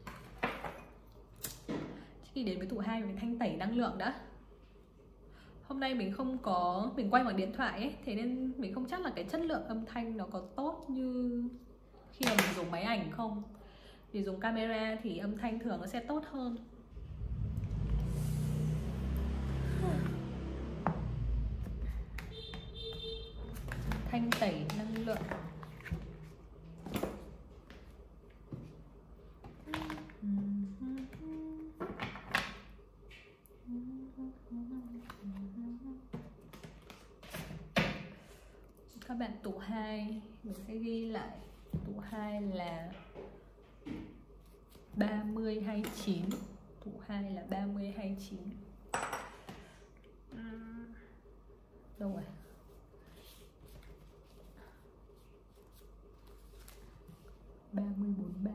Trước khi đến với tụ 2 mình thanh tẩy năng lượng đã. hôm nay mình không có, mình quay bằng điện thoại ấy, thế nên mình không chắc là cái chất lượng âm thanh nó có tốt như khi mà mình dùng máy ảnh không. Vì dùng camera thì âm thanh thường nó sẽ tốt hơn. Thanh tẩy năng lượng. Các bạn tụ 2, mình sẽ ghi lại tụ 2 là 30-29. Tụ 2 là 30-29. Đâu rồi? ba mươi 43.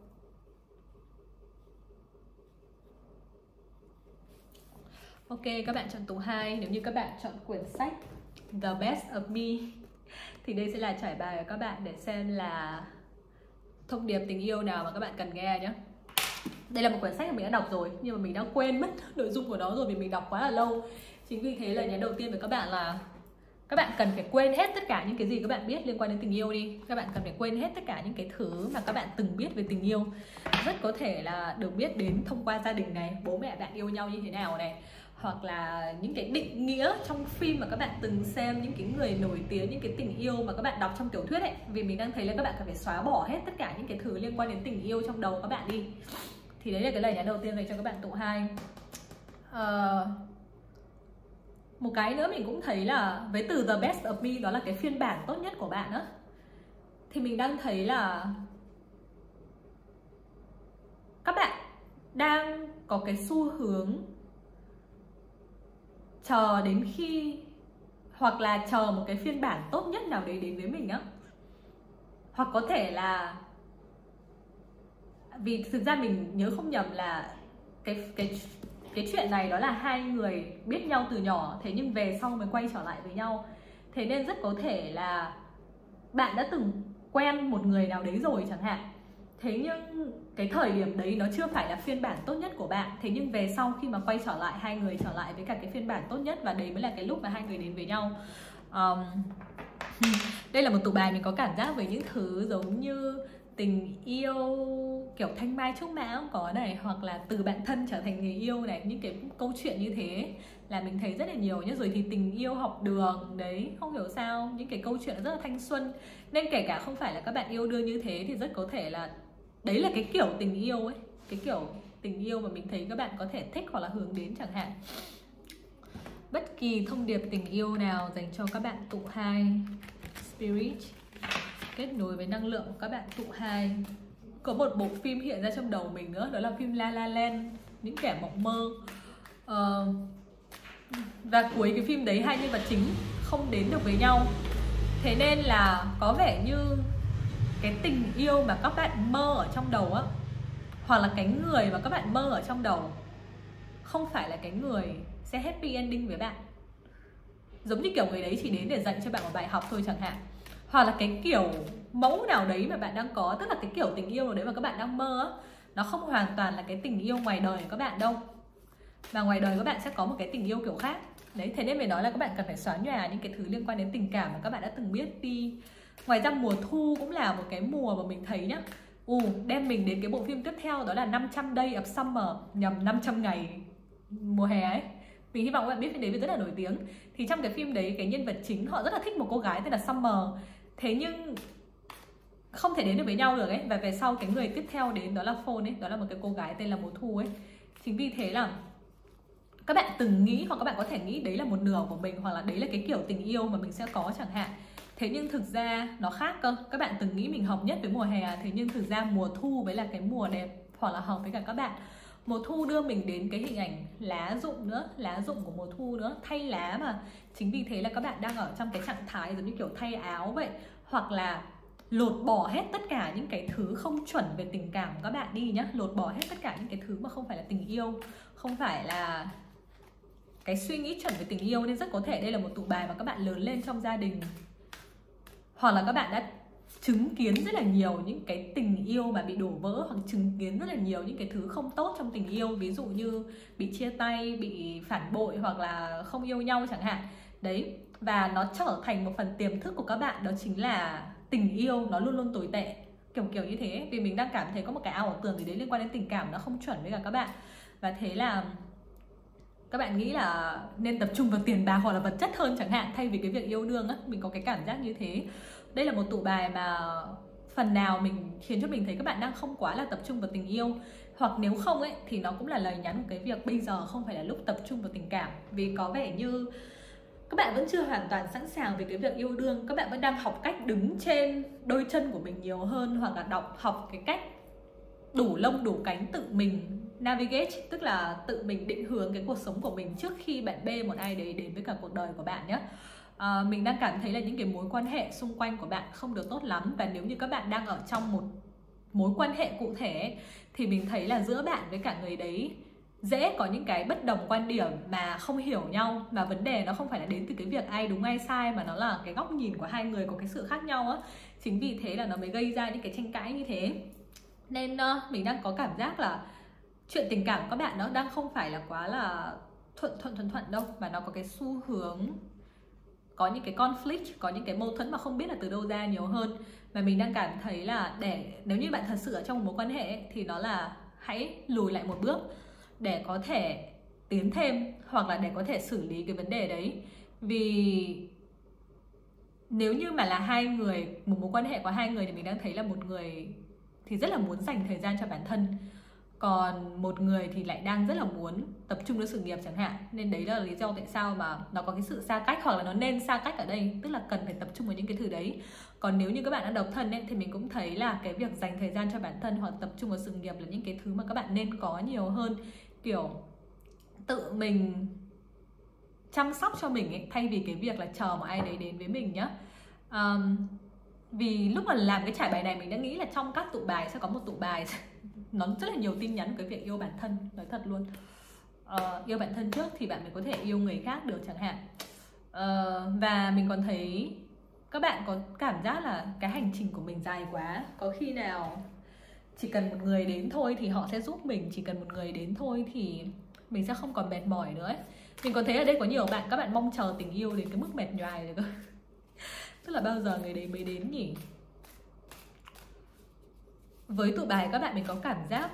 Ok, các bạn chọn tụ 2. Nếu như các bạn chọn quyển sách The Best of Me thì đây sẽ là trải bài của các bạn để xem là thông điệp tình yêu nào mà các bạn cần nghe nhé. Đây là một quyển sách mà mình đã đọc rồi, nhưng mà mình đã quên mất nội dung của nó rồi vì mình đọc quá là lâu. Chính vì thế lời nhắn đầu tiên với các bạn là các bạn cần phải quên hết tất cả những cái gì các bạn biết liên quan đến tình yêu đi. Các bạn cần phải quên hết tất cả những cái thứ mà các bạn từng biết về tình yêu. Rất có thể là được biết đến thông qua gia đình này, bố mẹ bạn yêu nhau như thế nào này, hoặc là những cái định nghĩa trong phim mà các bạn từng xem, những cái người nổi tiếng, những cái tình yêu mà các bạn đọc trong tiểu thuyết ấy. Vì mình đang thấy là các bạn cần phải xóa bỏ hết tất cả những cái thứ liên quan đến tình yêu trong đầu các bạn đi. Thì đấy là cái lời nhắn đầu tiên dành cho các bạn tụ 2. Một cái nữa mình cũng thấy là với từ The Best of Me, đó là cái phiên bản tốt nhất của bạn á, thì mình đang thấy là các bạn đang có cái xu hướng chờ đến khi, hoặc là chờ một cái phiên bản tốt nhất nào đấy đến với mình á. Hoặc có thể là vì thực ra mình nhớ không nhầm là cái chuyện này đó là hai người biết nhau từ nhỏ, thế nhưng về sau mới quay trở lại với nhau. Thế nên rất có thể là bạn đã từng quen một người nào đấy rồi chẳng hạn. Thế nhưng cái thời điểm đấy nó chưa phải là phiên bản tốt nhất của bạn. Thế nhưng về sau khi mà quay trở lại, hai người trở lại với cả cái phiên bản tốt nhất, và đấy mới là cái lúc mà hai người đến với nhau. Đây là một tụ bài mình có cảm giác với những thứ giống như tình yêu kiểu thanh mai trúc mã cũng có này, hoặc là từ bạn thân trở thành người yêu này, những cái câu chuyện như thế là mình thấy rất là nhiều nhá. Rồi thì tình yêu học đường đấy, không hiểu sao những cái câu chuyện rất là thanh xuân. Nên kể cả không phải là các bạn yêu đương như thế thì rất có thể là đấy là cái kiểu tình yêu ấy, cái kiểu tình yêu mà mình thấy các bạn có thể thích hoặc là hướng đến chẳng hạn. Bất kỳ thông điệp tình yêu nào dành cho các bạn tụ 2 Spirit, kết nối với năng lượng của các bạn tụ 2. Có một bộ phim hiện ra trong đầu mình nữa, đó là phim La La Land, Những Kẻ Mộng Mơ. Và cuối cái phim đấy hai nhân vật chính không đến được với nhau. Thế nên là có vẻ như cái tình yêu mà các bạn mơ ở trong đầu á, hoặc là cái người mà các bạn mơ ở trong đầu không phải là cái người sẽ happy ending với bạn. Giống như kiểu người đấy chỉ đến để dạy cho bạn một bài học thôi chẳng hạn. Hoặc là cái kiểu mẫu nào đấy mà bạn đang có, tức là cái kiểu tình yêu nào đấy mà các bạn đang mơ á, nó không hoàn toàn là cái tình yêu ngoài đời của các bạn đâu. Và ngoài đời các bạn sẽ có một cái tình yêu kiểu khác. Đấy, thế nên mình nói là các bạn cần phải xóa nhòa những cái thứ liên quan đến tình cảm mà các bạn đã từng biết đi. Ngoài ra mùa thu cũng là một cái mùa mà mình thấy nhá, đem mình đến cái bộ phim tiếp theo, đó là 500 Days of Summer, nhầm 500 ngày mùa hè ấy. Mình hy vọng các bạn biết phim đấy vì rất là nổi tiếng. Thì trong cái phim đấy, cái nhân vật chính họ rất là thích một cô gái tên là Summer. Thế nhưng không thể đến được với nhau được ấy. Và về sau cái người tiếp theo đến đó là Fall ấy, đó là một cái cô gái tên là Mùa Thu ấy. Chính vì thế là các bạn từng nghĩ, hoặc các bạn có thể nghĩ đấy là một nửa của mình, hoặc là đấy là cái kiểu tình yêu mà mình sẽ có chẳng hạn. Thế nhưng thực ra nó khác cơ. Các bạn từng nghĩ mình hợp nhất với mùa hè, thế nhưng thực ra mùa thu mới là cái mùa đẹp, hoặc là hợp với cả các bạn. Mùa thu đưa mình đến cái hình ảnh lá rụng nữa, lá rụng của mùa thu nữa, thay lá mà. Chính vì thế là các bạn đang ở trong cái trạng thái giống như kiểu thay áo vậy, hoặc là lột bỏ hết tất cả những cái thứ không chuẩn về tình cảm của các bạn đi nhá. Lột bỏ hết tất cả những cái thứ mà không phải là tình yêu, không phải là cái suy nghĩ chuẩn về tình yêu. Nên rất có thể đây là một tụ bài mà các bạn lớn lên trong gia đình, hoặc là các bạn đã chứng kiến rất là nhiều những cái tình yêu mà bị đổ vỡ, hoặc chứng kiến rất là nhiều những cái thứ không tốt trong tình yêu, ví dụ như bị chia tay, bị phản bội hoặc là không yêu nhau chẳng hạn. Đấy, và nó trở thành một phần tiềm thức của các bạn, đó chính là tình yêu nó luôn luôn tồi tệ, kiểu như thế. Vì mình đang cảm thấy có một cái ảo tưởng gì đấy liên quan đến tình cảm nó không chuẩn với cả các bạn, và thế là các bạn nghĩ là nên tập trung vào tiền bạc hoặc là vật chất hơn chẳng hạn, thay vì cái việc yêu đương á. Mình có cái cảm giác như thế. Đây là một tụ bài mà phần nào mình khiến cho mình thấy các bạn đang không quá là tập trung vào tình yêu, hoặc nếu không ấy thì nó cũng là lời nhắn một cái việc bây giờ không phải là lúc tập trung vào tình cảm. Vì có vẻ như các bạn vẫn chưa hoàn toàn sẵn sàng về cái việc yêu đương, các bạn vẫn đang học cách đứng trên đôi chân của mình nhiều hơn, hoặc là học cái cách đủ lông đủ cánh tự mình navigate, tức là tự mình định hướng cái cuộc sống của mình trước khi bạn bê một ai đấy đến với cả cuộc đời của bạn nhé. Mình đang cảm thấy là những cái mối quan hệ xung quanh của bạn không được tốt lắm, và nếu như các bạn đang ở trong một mối quan hệ cụ thể ấy, thì mình thấy là giữa bạn với cả người đấy dễ có những cái bất đồng quan điểm mà không hiểu nhau, mà vấn đề nó không phải là đến từ cái việc ai đúng ai sai, mà nó là cái góc nhìn của hai người có cái sự khác nhau á. Chính vì thế là nó mới gây ra những cái tranh cãi như thế. Nên mình đang có cảm giác là chuyện tình cảm của các bạn nó đang không phải là quá là thuận đâu, mà nó có cái xu hướng có những cái conflict, có những cái mâu thuẫn mà không biết là từ đâu ra nhiều hơn. Và mình đang cảm thấy là nếu như bạn thật sự ở trong một mối quan hệ ấy, thì nó là hãy lùi lại một bước để có thể tiến thêm, hoặc là để có thể xử lý cái vấn đề đấy. Vì nếu như mà là hai người, một mối quan hệ có hai người, thì mình đang thấy là một người thì rất là muốn dành thời gian cho bản thân, còn một người thì lại đang rất là muốn tập trung đến sự nghiệp chẳng hạn. Nên đấy là lý do tại sao mà nó có cái sự xa cách, hoặc là nó nên xa cách ở đây, tức là cần phải tập trung vào những cái thứ đấy. Còn nếu như các bạn đã độc thân ấy, thì mình cũng thấy là cái việc dành thời gian cho bản thân hoặc tập trung vào sự nghiệp là những cái thứ mà các bạn nên có nhiều hơn. Kiểu tự mình chăm sóc cho mình ấy, thay vì cái việc là chờ một ai đấy đến với mình nhá. Vì lúc mà làm cái trải bài này, mình đã nghĩ là trong các tụ bài sẽ có một tụ bài nó rất là nhiều tin nhắn cái việc yêu bản thân. Nói thật luôn, yêu bản thân trước thì bạn mới có thể yêu người khác được chẳng hạn. Và mình còn thấy các bạn có cảm giác là cái hành trình của mình dài quá. Có khi nào chỉ cần một người đến thôi thì họ sẽ giúp mình, chỉ cần một người đến thôi thì mình sẽ không còn mệt mỏi nữa ấy. Mình còn thấy ở đây có nhiều bạn, các bạn mong chờ tình yêu đến cái mức mệt nhoài rồi cơ. Tức là bao giờ người đấy mới đến nhỉ? Với tụ bài các bạn mình có cảm giác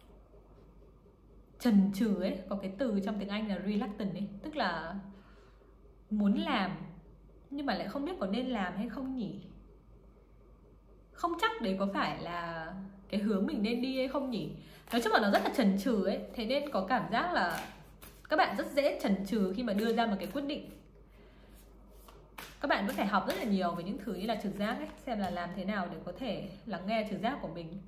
chần chừ ấy, có cái từ trong tiếng Anh là reluctant ấy, tức là muốn làm nhưng mà lại không biết có nên làm hay không nhỉ? Không chắc đấy có phải là cái hướng mình nên đi hay không nhỉ? Nói chung là nó rất là chần chừ ấy, thế nên có cảm giác là các bạn rất dễ chần chừ khi mà đưa ra một cái quyết định. Các bạn vẫn phải học rất là nhiều về những thứ như là trực giác ấy, xem là làm thế nào để có thể lắng nghe trực giác của mình.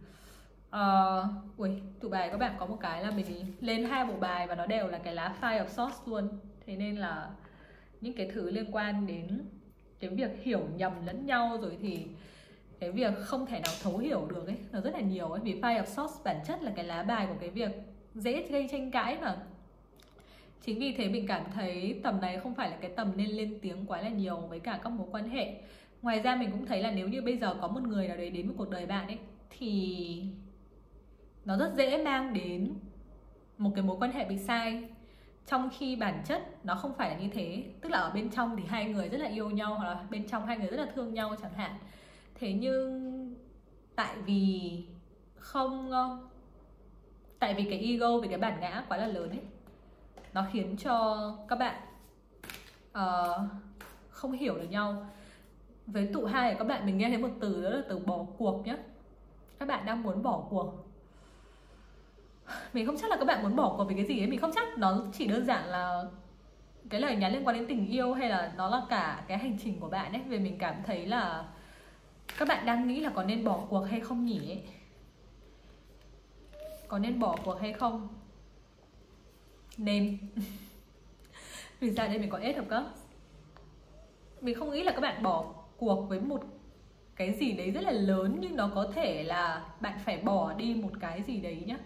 Tụ bài các bạn có một cái là mình lên 2 bộ bài và nó đều là cái lá Five of Swords luôn. Thế nên là những cái thứ liên quan đến cái việc hiểu nhầm lẫn nhau, rồi thì cái việc không thể nào thấu hiểu được ấy, nó rất là nhiều ấy. Vì Five of Swords bản chất là cái lá bài của cái việc dễ gây tranh cãi mà. Chính vì thế mình cảm thấy tầm này không phải là cái tầm nên lên tiếng quá là nhiều với cả các mối quan hệ. Ngoài ra mình cũng thấy là nếu như bây giờ có một người nào đấy đến với cuộc đời bạn ấy, thì nó rất dễ mang đến một cái mối quan hệ bị sai, trong khi bản chất nó không phải là như thế. Tức là ở bên trong thì hai người rất là yêu nhau, hoặc là bên trong hai người rất là thương nhau chẳng hạn. Thế nhưng tại vì cái ego, về cái bản ngã quá là lớn ấy, nó khiến cho các bạn không hiểu được nhau. Với tụ 2 của các bạn mình nghe thấy một từ, đó là từ bỏ cuộc nhé. Các bạn đang muốn bỏ cuộc. Mình không chắc là các bạn muốn bỏ cuộc vì cái gì ấy. Mình không chắc nó chỉ đơn giản là cái lời nhắn liên quan đến tình yêu, hay là nó là cả cái hành trình của bạn ấy. Vì mình cảm thấy là các bạn đang nghĩ là có nên bỏ cuộc hay không nhỉ ấy. Có nên bỏ cuộc hay không? Nên. Vì ra đây mình có Ace of Cups. Mình không nghĩ là các bạn bỏ cuộc với một cái gì đấy rất là lớn, nhưng nó có thể là bạn phải bỏ đi một cái gì đấy nhá.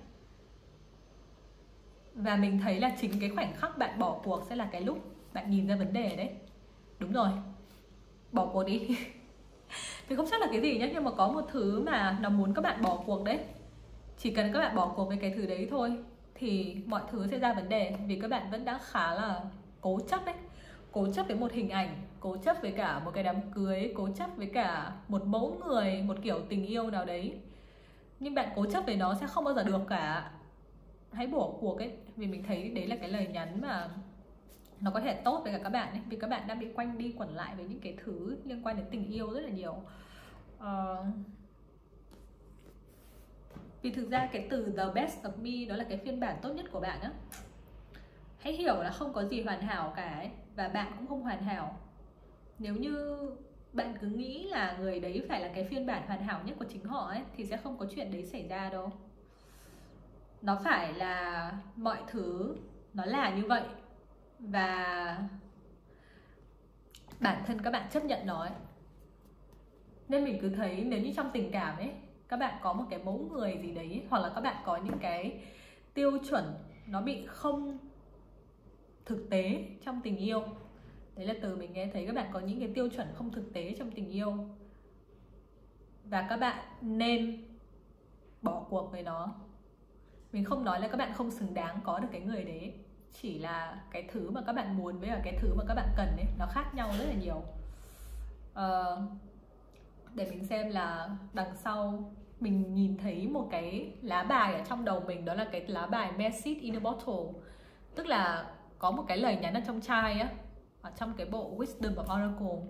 Và mình thấy là chính cái khoảnh khắc bạn bỏ cuộc sẽ là cái lúc bạn nhìn ra vấn đề đấy. Đúng rồi, bỏ cuộc đi. Mình không chắc là cái gì nhé, nhưng mà có một thứ mà nó muốn các bạn bỏ cuộc đấy. Chỉ cần các bạn bỏ cuộc với cái thứ đấy thôi thì mọi thứ sẽ ra vấn đề. Vì các bạn vẫn đã khá là cố chấp đấy. Cố chấp với một hình ảnh, cố chấp với cả một cái đám cưới, cố chấp với cả một mẫu người, một kiểu tình yêu nào đấy. Nhưng bạn cố chấp với nó sẽ không bao giờ được cả. Hãy bỏ cuộc ấy. Vì mình thấy đấy là cái lời nhắn mà nó có thể tốt với cả các bạn ấy. Vì các bạn đang bị quanh đi quẩn lại với những cái thứ liên quan đến tình yêu rất là nhiều. Vì thực ra cái từ the best of me đó là cái phiên bản tốt nhất của bạn á. Hãy hiểu là không có gì hoàn hảo cả ấy. Và bạn cũng không hoàn hảo. Nếu như bạn cứ nghĩ là người đấy phải là cái phiên bản hoàn hảo nhất của chính họ ấy, thì sẽ không có chuyện đấy xảy ra đâu. Nó phải là mọi thứ nó là như vậy. Và bản thân các bạn chấp nhận nó ấy. Nên mình cứ thấy nếu như trong tình cảm ấy, các bạn có một cái mẫu người gì đấy, hoặc là các bạn có những cái tiêu chuẩn nó bị không thực tế trong tình yêu. Đấy là từ mình nghe thấy các bạn có những cái tiêu chuẩn không thực tế trong tình yêu. Và các bạn nên bỏ cuộc với nó. Mình không nói là các bạn không xứng đáng có được cái người đấy. Chỉ là cái thứ mà các bạn muốn với cái thứ mà các bạn cần ấy, nó khác nhau rất là nhiều. Để mình xem là đằng sau mình nhìn thấy một cái lá bài ở trong đầu mình. Đó là cái lá bài Message in a Bottle. Tức là có một cái lời nhắn ở trong chai á, ở trong cái bộ Wisdom of Oracle.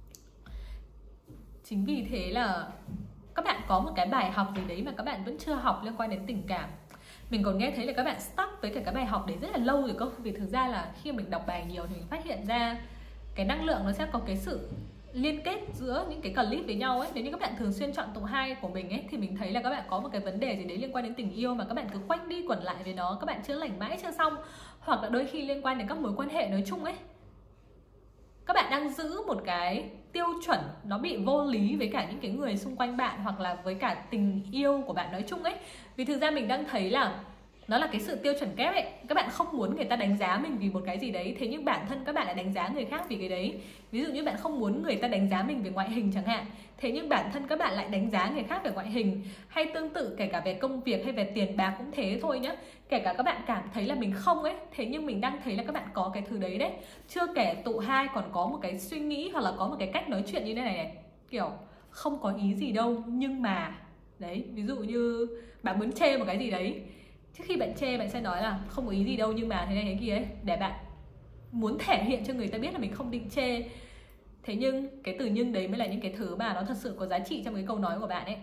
Chính vì thế là các bạn có một cái bài học gì đấy mà các bạn vẫn chưa học liên quan đến tình cảm. Mình còn nghe thấy là các bạn stuck với cái bài học đấy rất là lâu rồi cơ. Vì thực ra là khi mình đọc bài nhiều thì mình phát hiện ra cái năng lượng nó sẽ có cái sự liên kết giữa những cái clip với nhau ấy. Nếu như các bạn thường xuyên chọn tụ 2 của mình ấy, thì mình thấy là các bạn có một cái vấn đề gì đấy liên quan đến tình yêu mà các bạn cứ quanh đi quẩn lại với nó, các bạn chưa lành mãi chưa xong. Hoặc là đôi khi liên quan đến các mối quan hệ nói chung ấy, các bạn đang giữ một cái tiêu chuẩn nó bị vô lý với cả những cái người xung quanh bạn, hoặc là với cả tình yêu của bạn nói chung ấy. Vì thực ra mình đang thấy là nó là cái sự tiêu chuẩn kép ấy. Các bạn không muốn người ta đánh giá mình vì một cái gì đấy, thế nhưng bản thân các bạn lại đánh giá người khác vì cái đấy. Ví dụ như bạn không muốn người ta đánh giá mình về ngoại hình chẳng hạn, thế nhưng bản thân các bạn lại đánh giá người khác về ngoại hình. Hay tương tự kể cả về công việc hay về tiền bạc cũng thế thôi nhá. Kể cả các bạn cảm thấy là mình không ấy, thế nhưng mình đang thấy là các bạn có cái thứ đấy đấy. Chưa kể tụ 2 còn có một cái suy nghĩ hoặc là có một cái cách nói chuyện như thế này này, kiểu không có ý gì đâu nhưng mà. Đấy, ví dụ như bạn muốn chê một cái gì đấy, trước khi bạn chê bạn sẽ nói là không có ý gì đâu nhưng mà thế này thế kia ấy, để bạn muốn thể hiện cho người ta biết là mình không định chê. Thế nhưng cái từ nhưng đấy mới là những cái thứ mà nó thật sự có giá trị trong cái câu nói của bạn ấy.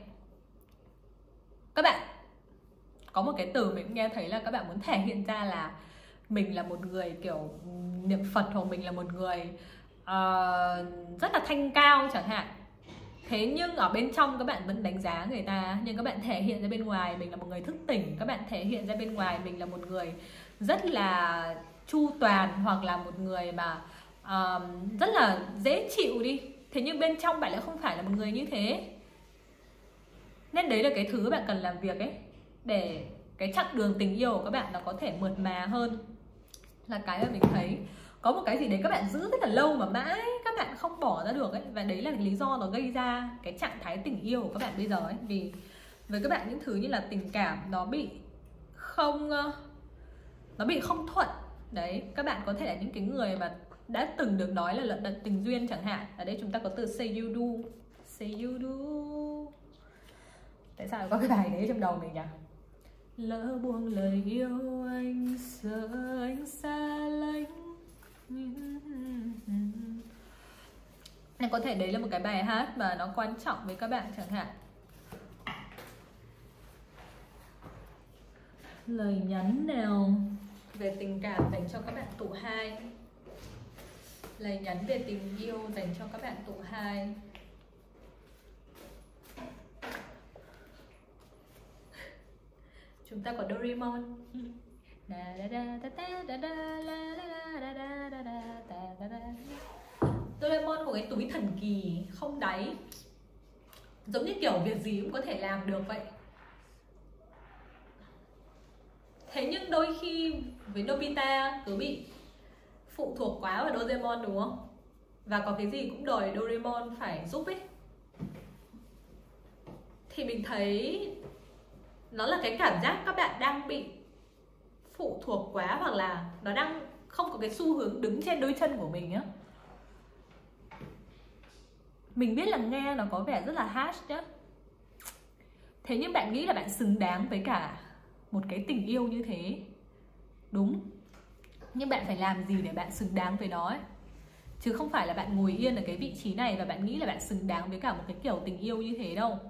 Các bạn có một cái từ mình nghe thấy là các bạn muốn thể hiện ra là mình là một người kiểu niệm Phật, hoặc mình là một người rất là thanh cao chẳng hạn. Thế nhưng ở bên trong các bạn vẫn đánh giá người ta. Nhưng các bạn thể hiện ra bên ngoài mình là một người thức tỉnh. Các bạn thể hiện ra bên ngoài mình là một người rất là chu toàn, hoặc là một người mà rất là dễ chịu đi. Thế nhưng bên trong bạn lại không phải là một người như thế. Nên đấy là cái thứ bạn cần làm việc ấy, để cái chặng đường tình yêu của các bạn nó có thể mượt mà hơn. Là cái mà mình thấy có một cái gì đấy các bạn giữ rất là lâu mà mãi các bạn không bỏ ra được ấy. Và đấy là lý do nó gây ra cái trạng thái tình yêu của các bạn bây giờ ấy. Vì với các bạn những thứ như là tình cảm nó bị không thuận. Đấy, các bạn có thể là những cái người mà đã từng được nói là lận đận tình duyên chẳng hạn. Ở đây chúng ta có từ say you do. Say you do. Tại sao có cái bài đấy trong đầu mình nhỉ? Lỡ buông lời yêu anh, sợ anh xa lánh. Nên có thể đấy là một cái bài hát mà nó quan trọng với các bạn chẳng hạn. Lời nhắn nào về tình cảm dành cho các bạn tụ 2. Lời nhắn về tình yêu dành cho các bạn tụ 2. Chúng ta có Doraemon. Doraemon có cái túi thần kỳ không đáy, giống như kiểu việc gì cũng có thể làm được vậy. Thế nhưng đôi khi với Nobita cứ bị phụ thuộc quá vào Doraemon đúng không? Và có cái gì cũng đòi Doraemon phải giúp ấy. thì mình thấy nó là cái cảm giác các bạn đang bị phụ thuộc quá, hoặc là nó đang không có cái xu hướng đứng trên đôi chân của mình á. Mình biết là nghe nó có vẻ rất là harsh nhá. Thế nhưng bạn nghĩ là bạn xứng đáng với cả một cái tình yêu như thế, đúng. Nhưng bạn phải làm gì để bạn xứng đáng với nó ấy. Chứ không phải là bạn ngồi yên ở cái vị trí này và bạn nghĩ là bạn xứng đáng với cả một cái kiểu tình yêu như thế đâu.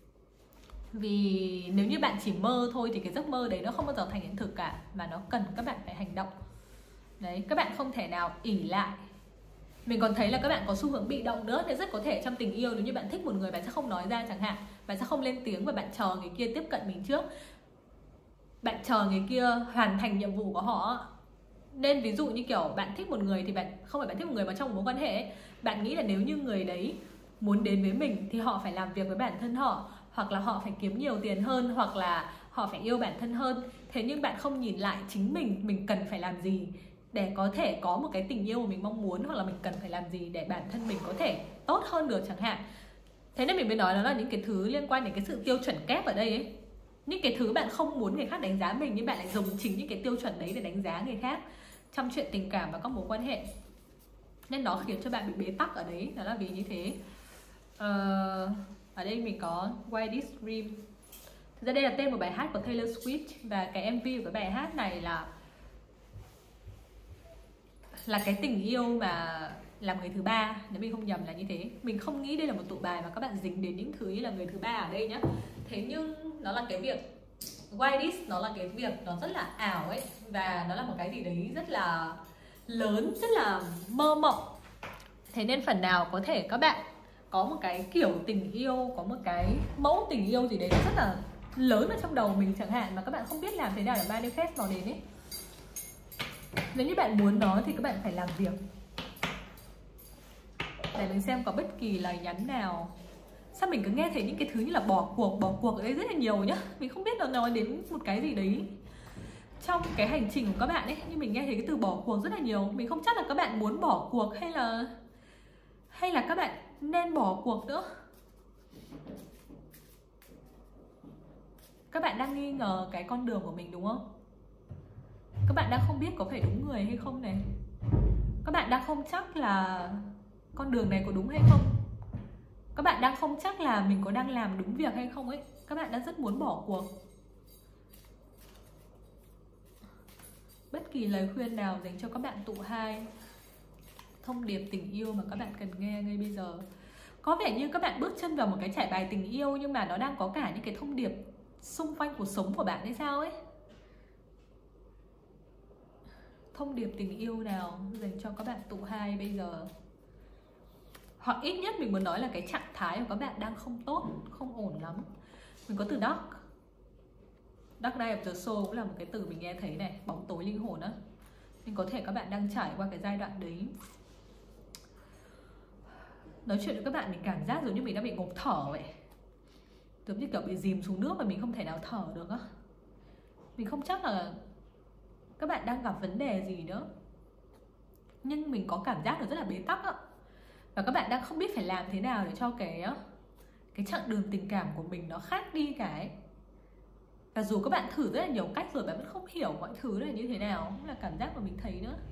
Vì nếu như bạn chỉ mơ thôi thì cái giấc mơ đấy nó không bao giờ thành hiện thực cả, mà nó cần các bạn phải hành động. Đấy, các bạn không thể nào ỷ lại. Mình còn thấy là các bạn có xu hướng bị động nữa. Nên rất có thể trong tình yêu, nếu như bạn thích một người, bạn sẽ không nói ra chẳng hạn. Bạn sẽ không lên tiếng và bạn chờ người kia tiếp cận mình trước. Bạn chờ người kia hoàn thành nhiệm vụ của họ. Nên ví dụ như kiểu bạn thích một người thì bạn không phải bạn thích một người mà trong một mối quan hệ ấy, bạn nghĩ là nếu như người đấy muốn đến với mình thì họ phải làm việc với bản thân họ, hoặc là họ phải kiếm nhiều tiền hơn, hoặc là họ phải yêu bản thân hơn. Thế nhưng bạn không nhìn lại chính mình cần phải làm gì để có thể có một cái tình yêu mà mình mong muốn, hoặc là mình cần phải làm gì để bản thân mình có thể tốt hơn được chẳng hạn. Thế nên mình mới nói đó là những cái thứ liên quan đến cái sự tiêu chuẩn kép ở đây ấy. Những cái thứ bạn không muốn người khác đánh giá mình, nhưng bạn lại dùng chính những cái tiêu chuẩn đấy để đánh giá người khác trong chuyện tình cảm và các mối quan hệ. Nên nó khiến cho bạn bị bế tắc ở đấy. Đó là vì như thế. Ở đây mình có Why This Dream. Thực ra đây là tên một bài hát của Taylor Swift. Và cái MV của cái bài hát này là cái tình yêu mà làm người thứ ba, nếu mình không nhầm là như thế. Mình không nghĩ đây là một tụ bài mà các bạn dính đến những thứ như là người thứ ba ở đây nhá. Thế nhưng nó là cái việc Why This, nó là cái việc nó rất là ảo ấy. Và nó là một cái gì đấy rất là lớn, rất là mơ mộng. Thế nên phần nào có thể các bạn có một cái kiểu tình yêu, có một cái mẫu tình yêu gì đấy rất là lớn ở trong đầu mình chẳng hạn, mà các bạn không biết làm thế nào để manifest nó đến ấy. Nếu như bạn muốn nó thì các bạn phải làm việc. Để mình xem có bất kỳ lời nhắn nào. Sao mình cứ nghe thấy những cái thứ như là bỏ cuộc ở đây rất là nhiều nhá. Mình không biết là nói đến một cái gì đấy trong cái hành trình của các bạn ấy, nhưng mình nghe thấy cái từ bỏ cuộc rất là nhiều. Mình không chắc là các bạn muốn bỏ cuộc hay là các bạn nên bỏ cuộc nữa. Các bạn đang nghi ngờ cái con đường của mình đúng không? Các bạn đang không biết có phải đúng người hay không này. Các bạn đang không chắc là con đường này có đúng hay không. Các bạn đang không chắc là mình có đang làm đúng việc hay không ấy. Các bạn đang rất muốn bỏ cuộc. Bất kỳ lời khuyên nào dành cho các bạn tụ 2, thông điệp tình yêu mà các bạn cần nghe ngay bây giờ. Có vẻ như các bạn bước chân vào một cái trải bài tình yêu, nhưng mà nó đang có cả những cái thông điệp xung quanh cuộc sống của bạn hay sao ấy. Thông điệp tình yêu nào dành cho các bạn tụ 2 bây giờ? Hoặc ít nhất mình muốn nói là cái trạng thái của các bạn đang không tốt, không ổn lắm. Mình có từ Dark Night of the Soul cũng là một cái từ mình nghe thấy này, bóng tối linh hồn á. Nên có thể các bạn đang trải qua cái giai đoạn đấy. Nói chuyện với các bạn mình cảm giác giống như mình đang bị ngộp thở vậy. Giống như kiểu bị dìm xuống nước và mình không thể nào thở được á. Mình không chắc là các bạn đang gặp vấn đề gì nữa, nhưng mình có cảm giác là rất là bế tắc á. Và các bạn đang không biết phải làm thế nào để cho cái chặng đường tình cảm của mình nó khác đi cả ấy. Và dù các bạn thử rất là nhiều cách rồi, bạn vẫn không hiểu mọi thứ là như thế nào. Cũng là cảm giác mà mình thấy nữa.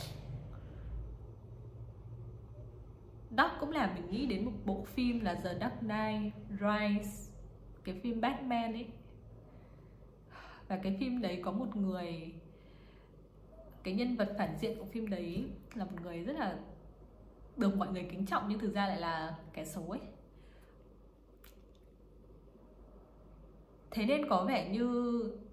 Dark cũng làm mình nghĩ đến một bộ phim là The Dark Knight Rises, cái phim Batman ấy. Và cái phim đấy có một người, cái nhân vật phản diện của phim đấy là một người rất là được mọi người kính trọng, nhưng thực ra lại là kẻ xấu ấy. Thế nên có vẻ như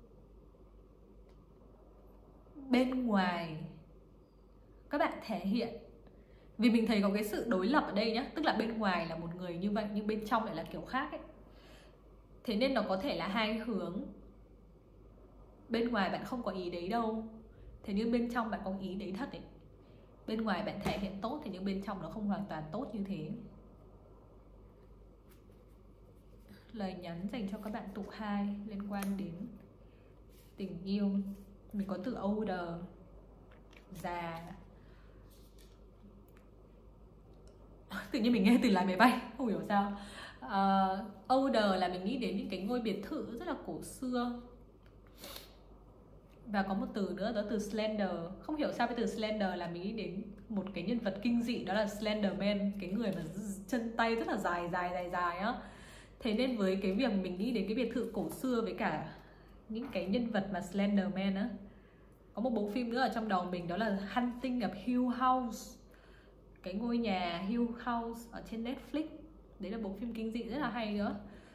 bên ngoài các bạn thể hiện, vì mình thấy có cái sự đối lập ở đây nhá. Tức là bên ngoài là một người như vậy nhưng bên trong lại là kiểu khác ấy. Thế nên nó có thể là hai hướng. Bên ngoài bạn không có ý đấy đâu, thế nhưng bên trong bạn có ý đấy thật ấy. Bên ngoài bạn thể hiện tốt, thế nhưng bên trong nó không hoàn toàn tốt như thế. Lời nhắn dành cho các bạn tụ 2 liên quan đến tình yêu. Mình có từ older, già. Tự nhiên mình nghe từ lái máy bay, không hiểu sao. Older là mình nghĩ đến những cái ngôi biệt thự rất là cổ xưa. Và có một từ nữa đó từ slender. Không hiểu sao cái từ slender là mình nghĩ đến một cái nhân vật kinh dị, đó là Slenderman, cái người mà chân tay rất là dài á. Thế nên với cái việc mình nghĩ đến cái biệt thự cổ xưa với cả những cái nhân vật mà Slenderman á, có một bộ phim nữa ở trong đầu mình, đó là Hunting of Hill House, cái ngôi nhà Hill House ở trên Netflix. Đấy là bộ phim kinh dị rất là hay nữa.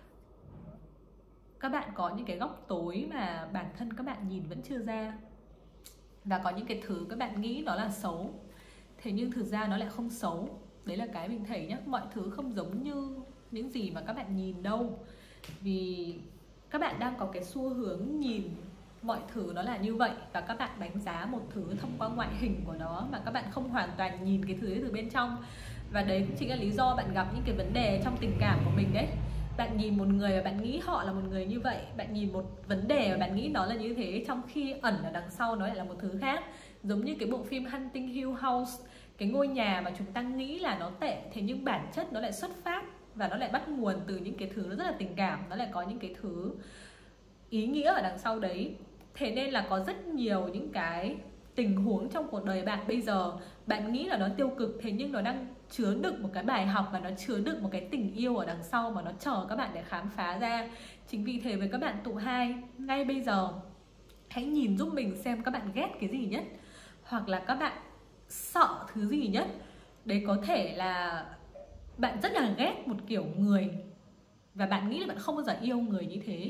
Các bạn có những cái góc tối mà bản thân các bạn nhìn vẫn chưa ra, và có những cái thứ các bạn nghĩ nó là xấu, thế nhưng thực ra nó lại không xấu. Đấy là cái mình thấy nhá, mọi thứ không giống như những gì mà các bạn nhìn đâu. Vì các bạn đang có cái xu hướng nhìn mọi thứ nó là như vậy, và các bạn đánh giá một thứ thông qua ngoại hình của nó, mà các bạn không hoàn toàn nhìn cái thứ ấy từ bên trong. Và đấy cũng chính là lý do bạn gặp những cái vấn đề trong tình cảm của mình đấy. Bạn nhìn một người và bạn nghĩ họ là một người như vậy, bạn nhìn một vấn đề và bạn nghĩ nó là như thế, trong khi ẩn ở đằng sau nó lại là một thứ khác. Giống như cái bộ phim Hunting Hill House, cái ngôi nhà mà chúng ta nghĩ là nó tệ, thế nhưng bản chất nó lại xuất phát và nó lại bắt nguồn từ những cái thứ nó rất là tình cảm, nó lại có những cái thứ ý nghĩa ở đằng sau đấy. Thế nên là có rất nhiều những cái tình huống trong cuộc đời bạn bây giờ, bạn nghĩ là nó tiêu cực, thế nhưng nó đang chứa đựng một cái bài học và nó chứa đựng một cái tình yêu ở đằng sau mà nó chờ các bạn để khám phá ra. Chính vì thế với các bạn tụ 2, ngay bây giờ hãy nhìn giúp mình xem các bạn ghét cái gì nhất, hoặc là các bạn sợ thứ gì nhất. Đấy có thể là bạn rất là ghét một kiểu người và bạn nghĩ là bạn không bao giờ yêu người như thế.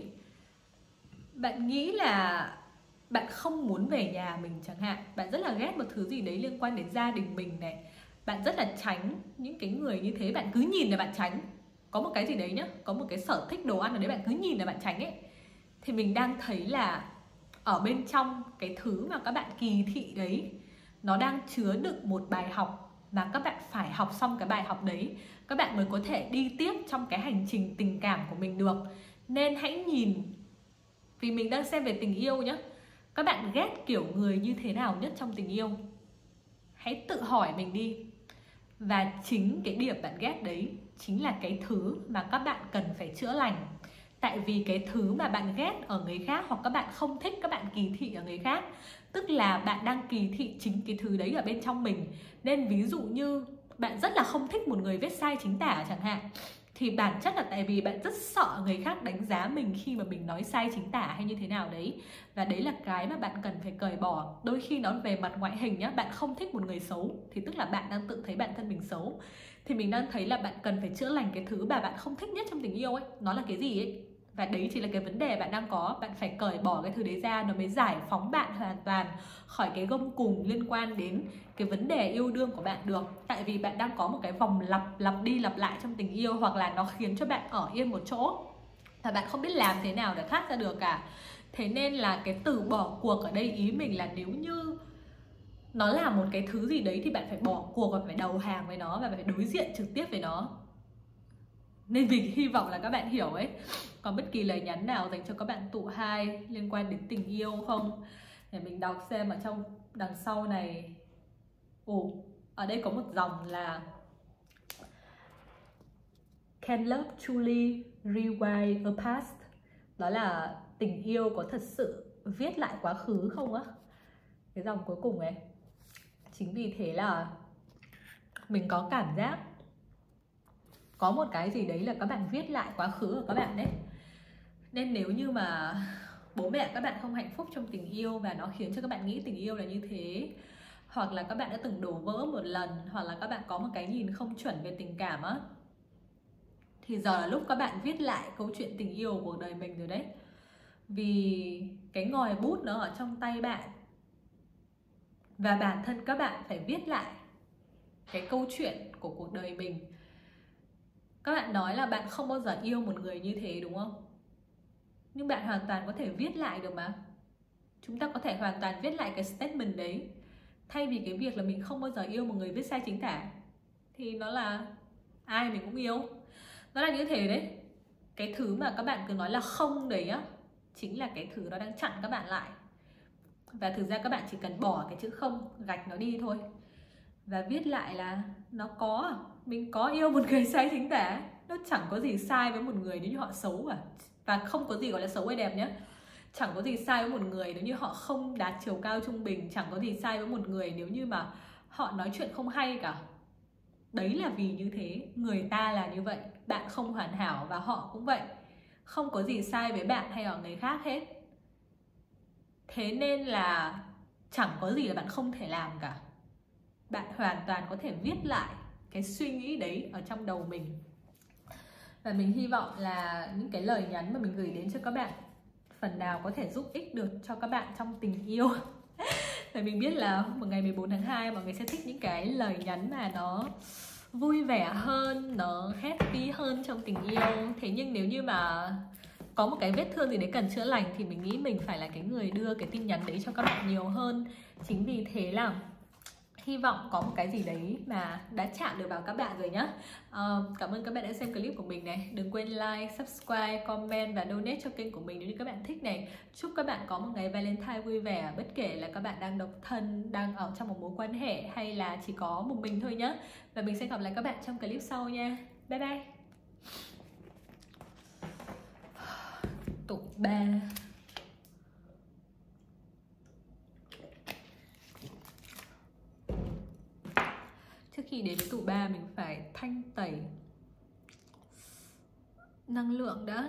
Bạn nghĩ là bạn không muốn về nhà mình chẳng hạn. Bạn rất là ghét một thứ gì đấy liên quan đến gia đình mình này. Bạn rất là tránh những cái người như thế. Bạn cứ nhìn là bạn tránh. Có một cái gì đấy nhá, có một cái sở thích đồ ăn ở đấy bạn cứ nhìn là bạn tránh ấy. Thì mình đang thấy là ở bên trong cái thứ mà các bạn kỳ thị đấy, nó đang chứa đựng một bài học mà các bạn phải học xong cái bài học đấy, các bạn mới có thể đi tiếp trong cái hành trình tình cảm của mình được. Nên hãy nhìn, vì mình đang xem về tình yêu nhé, các bạn ghét kiểu người như thế nào nhất trong tình yêu? Hãy tự hỏi mình đi. Và chính cái điểm bạn ghét đấy chính là cái thứ mà các bạn cần phải chữa lành. Tại vì cái thứ mà bạn ghét ở người khác, hoặc các bạn không thích, các bạn kỳ thị ở người khác, tức là bạn đang kỳ thị chính cái thứ đấy ở bên trong mình. Nên ví dụ như bạn rất là không thích một người viết sai chính tả chẳng hạn, thì bản chất là tại vì bạn rất sợ người khác đánh giá mình khi mà mình nói sai chính tả hay như thế nào đấy. Và đấy là cái mà bạn cần phải cởi bỏ. Đôi khi nó về mặt ngoại hình nhá, bạn không thích một người xấu thì tức là bạn đang tự thấy bản thân mình xấu. Thì mình đang thấy là bạn cần phải chữa lành cái thứ mà bạn không thích nhất trong tình yêu ấy, nó là cái gì ấy. Và đấy chỉ là cái vấn đề bạn đang có. Bạn phải cởi bỏ cái thứ đấy ra, nó mới giải phóng bạn hoàn toàn khỏi cái gông cùm liên quan đến cái vấn đề yêu đương của bạn được. Tại vì bạn đang có một cái vòng lặp đi lặp lại trong tình yêu, hoặc là nó khiến cho bạn ở yên một chỗ và bạn không biết làm thế nào để thoát ra được cả. Thế nên là cái từ bỏ cuộc ở đây, ý mình là nếu như nó là một cái thứ gì đấy thì bạn phải bỏ cuộc và phải đầu hàng với nó và phải đối diện trực tiếp với nó. Nên mình hy vọng là các bạn hiểu ấy. Còn bất kỳ lời nhắn nào dành cho các bạn tụ 2 liên quan đến tình yêu không? Để mình đọc xem ở trong đằng sau này. Ở đây có một dòng là Can love truly rewrite a past? Đó là tình yêu có thật sự viết lại quá khứ không á? Cái dòng cuối cùng ấy. Chính vì thế là mình có cảm giác có một cái gì đấy là các bạn viết lại quá khứ của các bạn đấy. Nên nếu như mà bố mẹ các bạn không hạnh phúc trong tình yêu và nó khiến cho các bạn nghĩ tình yêu là như thế, hoặc là các bạn đã từng đổ vỡ một lần, hoặc là các bạn có một cái nhìn không chuẩn về tình cảm á, thì giờ là lúc các bạn viết lại câu chuyện tình yêu của cuộc đời mình rồi đấy. Vì cái ngòi bút nó ở trong tay bạn, và bản thân các bạn phải viết lại cái câu chuyện của cuộc đời mình. Các bạn nói là bạn không bao giờ yêu một người như thế đúng không? Nhưng bạn hoàn toàn có thể viết lại được mà. Chúng ta có thể hoàn toàn viết lại cái statement đấy. Thay vì cái việc là mình không bao giờ yêu một người viết sai chính tả, thì nó là ai mình cũng yêu. Nó là như thế đấy. Cái thứ mà các bạn cứ nói là không đấy á, chính là cái thứ nó đang chặn các bạn lại. Và thực ra các bạn chỉ cần bỏ cái chữ không, gạch nó đi thôi. Và viết lại là nó có, mình có yêu một người sai chính tả. Nó chẳng có gì sai với một người nếu như họ xấu cả. Và không có gì gọi là xấu hay đẹp nhé. Chẳng có gì sai với một người nếu như họ không đạt chiều cao trung bình. Chẳng có gì sai với một người nếu như mà họ nói chuyện không hay cả. Đấy là vì như thế, người ta là như vậy. Bạn không hoàn hảo và họ cũng vậy. Không có gì sai với bạn hay ở người khác hết. Thế nên là chẳng có gì là bạn không thể làm cả. Bạn hoàn toàn có thể viết lại cái suy nghĩ đấy ở trong đầu mình. Và mình hy vọng là những cái lời nhắn mà mình gửi đến cho các bạn phần nào có thể giúp ích được cho các bạn trong tình yêu. Và mình biết là một ngày 14 tháng 2 mọi người sẽ thích những cái lời nhắn mà nó vui vẻ hơn, nó happy hơn trong tình yêu. Thế nhưng nếu như mà có một cái vết thương gì đấy cần chữa lành thì mình nghĩ mình phải là cái người đưa cái tin nhắn đấy cho các bạn nhiều hơn. Chính vì thế là hy vọng có một cái gì đấy mà đã chạm được vào các bạn rồi nhá. Cảm ơn các bạn đã xem clip của mình này. Đừng quên like, subscribe, comment và donate cho kênh của mình nếu như các bạn thích này. Chúc các bạn có một ngày Valentine vui vẻ, bất kể là các bạn đang độc thân, đang ở trong một mối quan hệ hay là chỉ có một mình thôi nhá. Và mình sẽ gặp lại các bạn trong clip sau nha. Bye bye. Tụ 3. Trước khi đến với tụ 3 mình phải thanh tẩy năng lượng đã.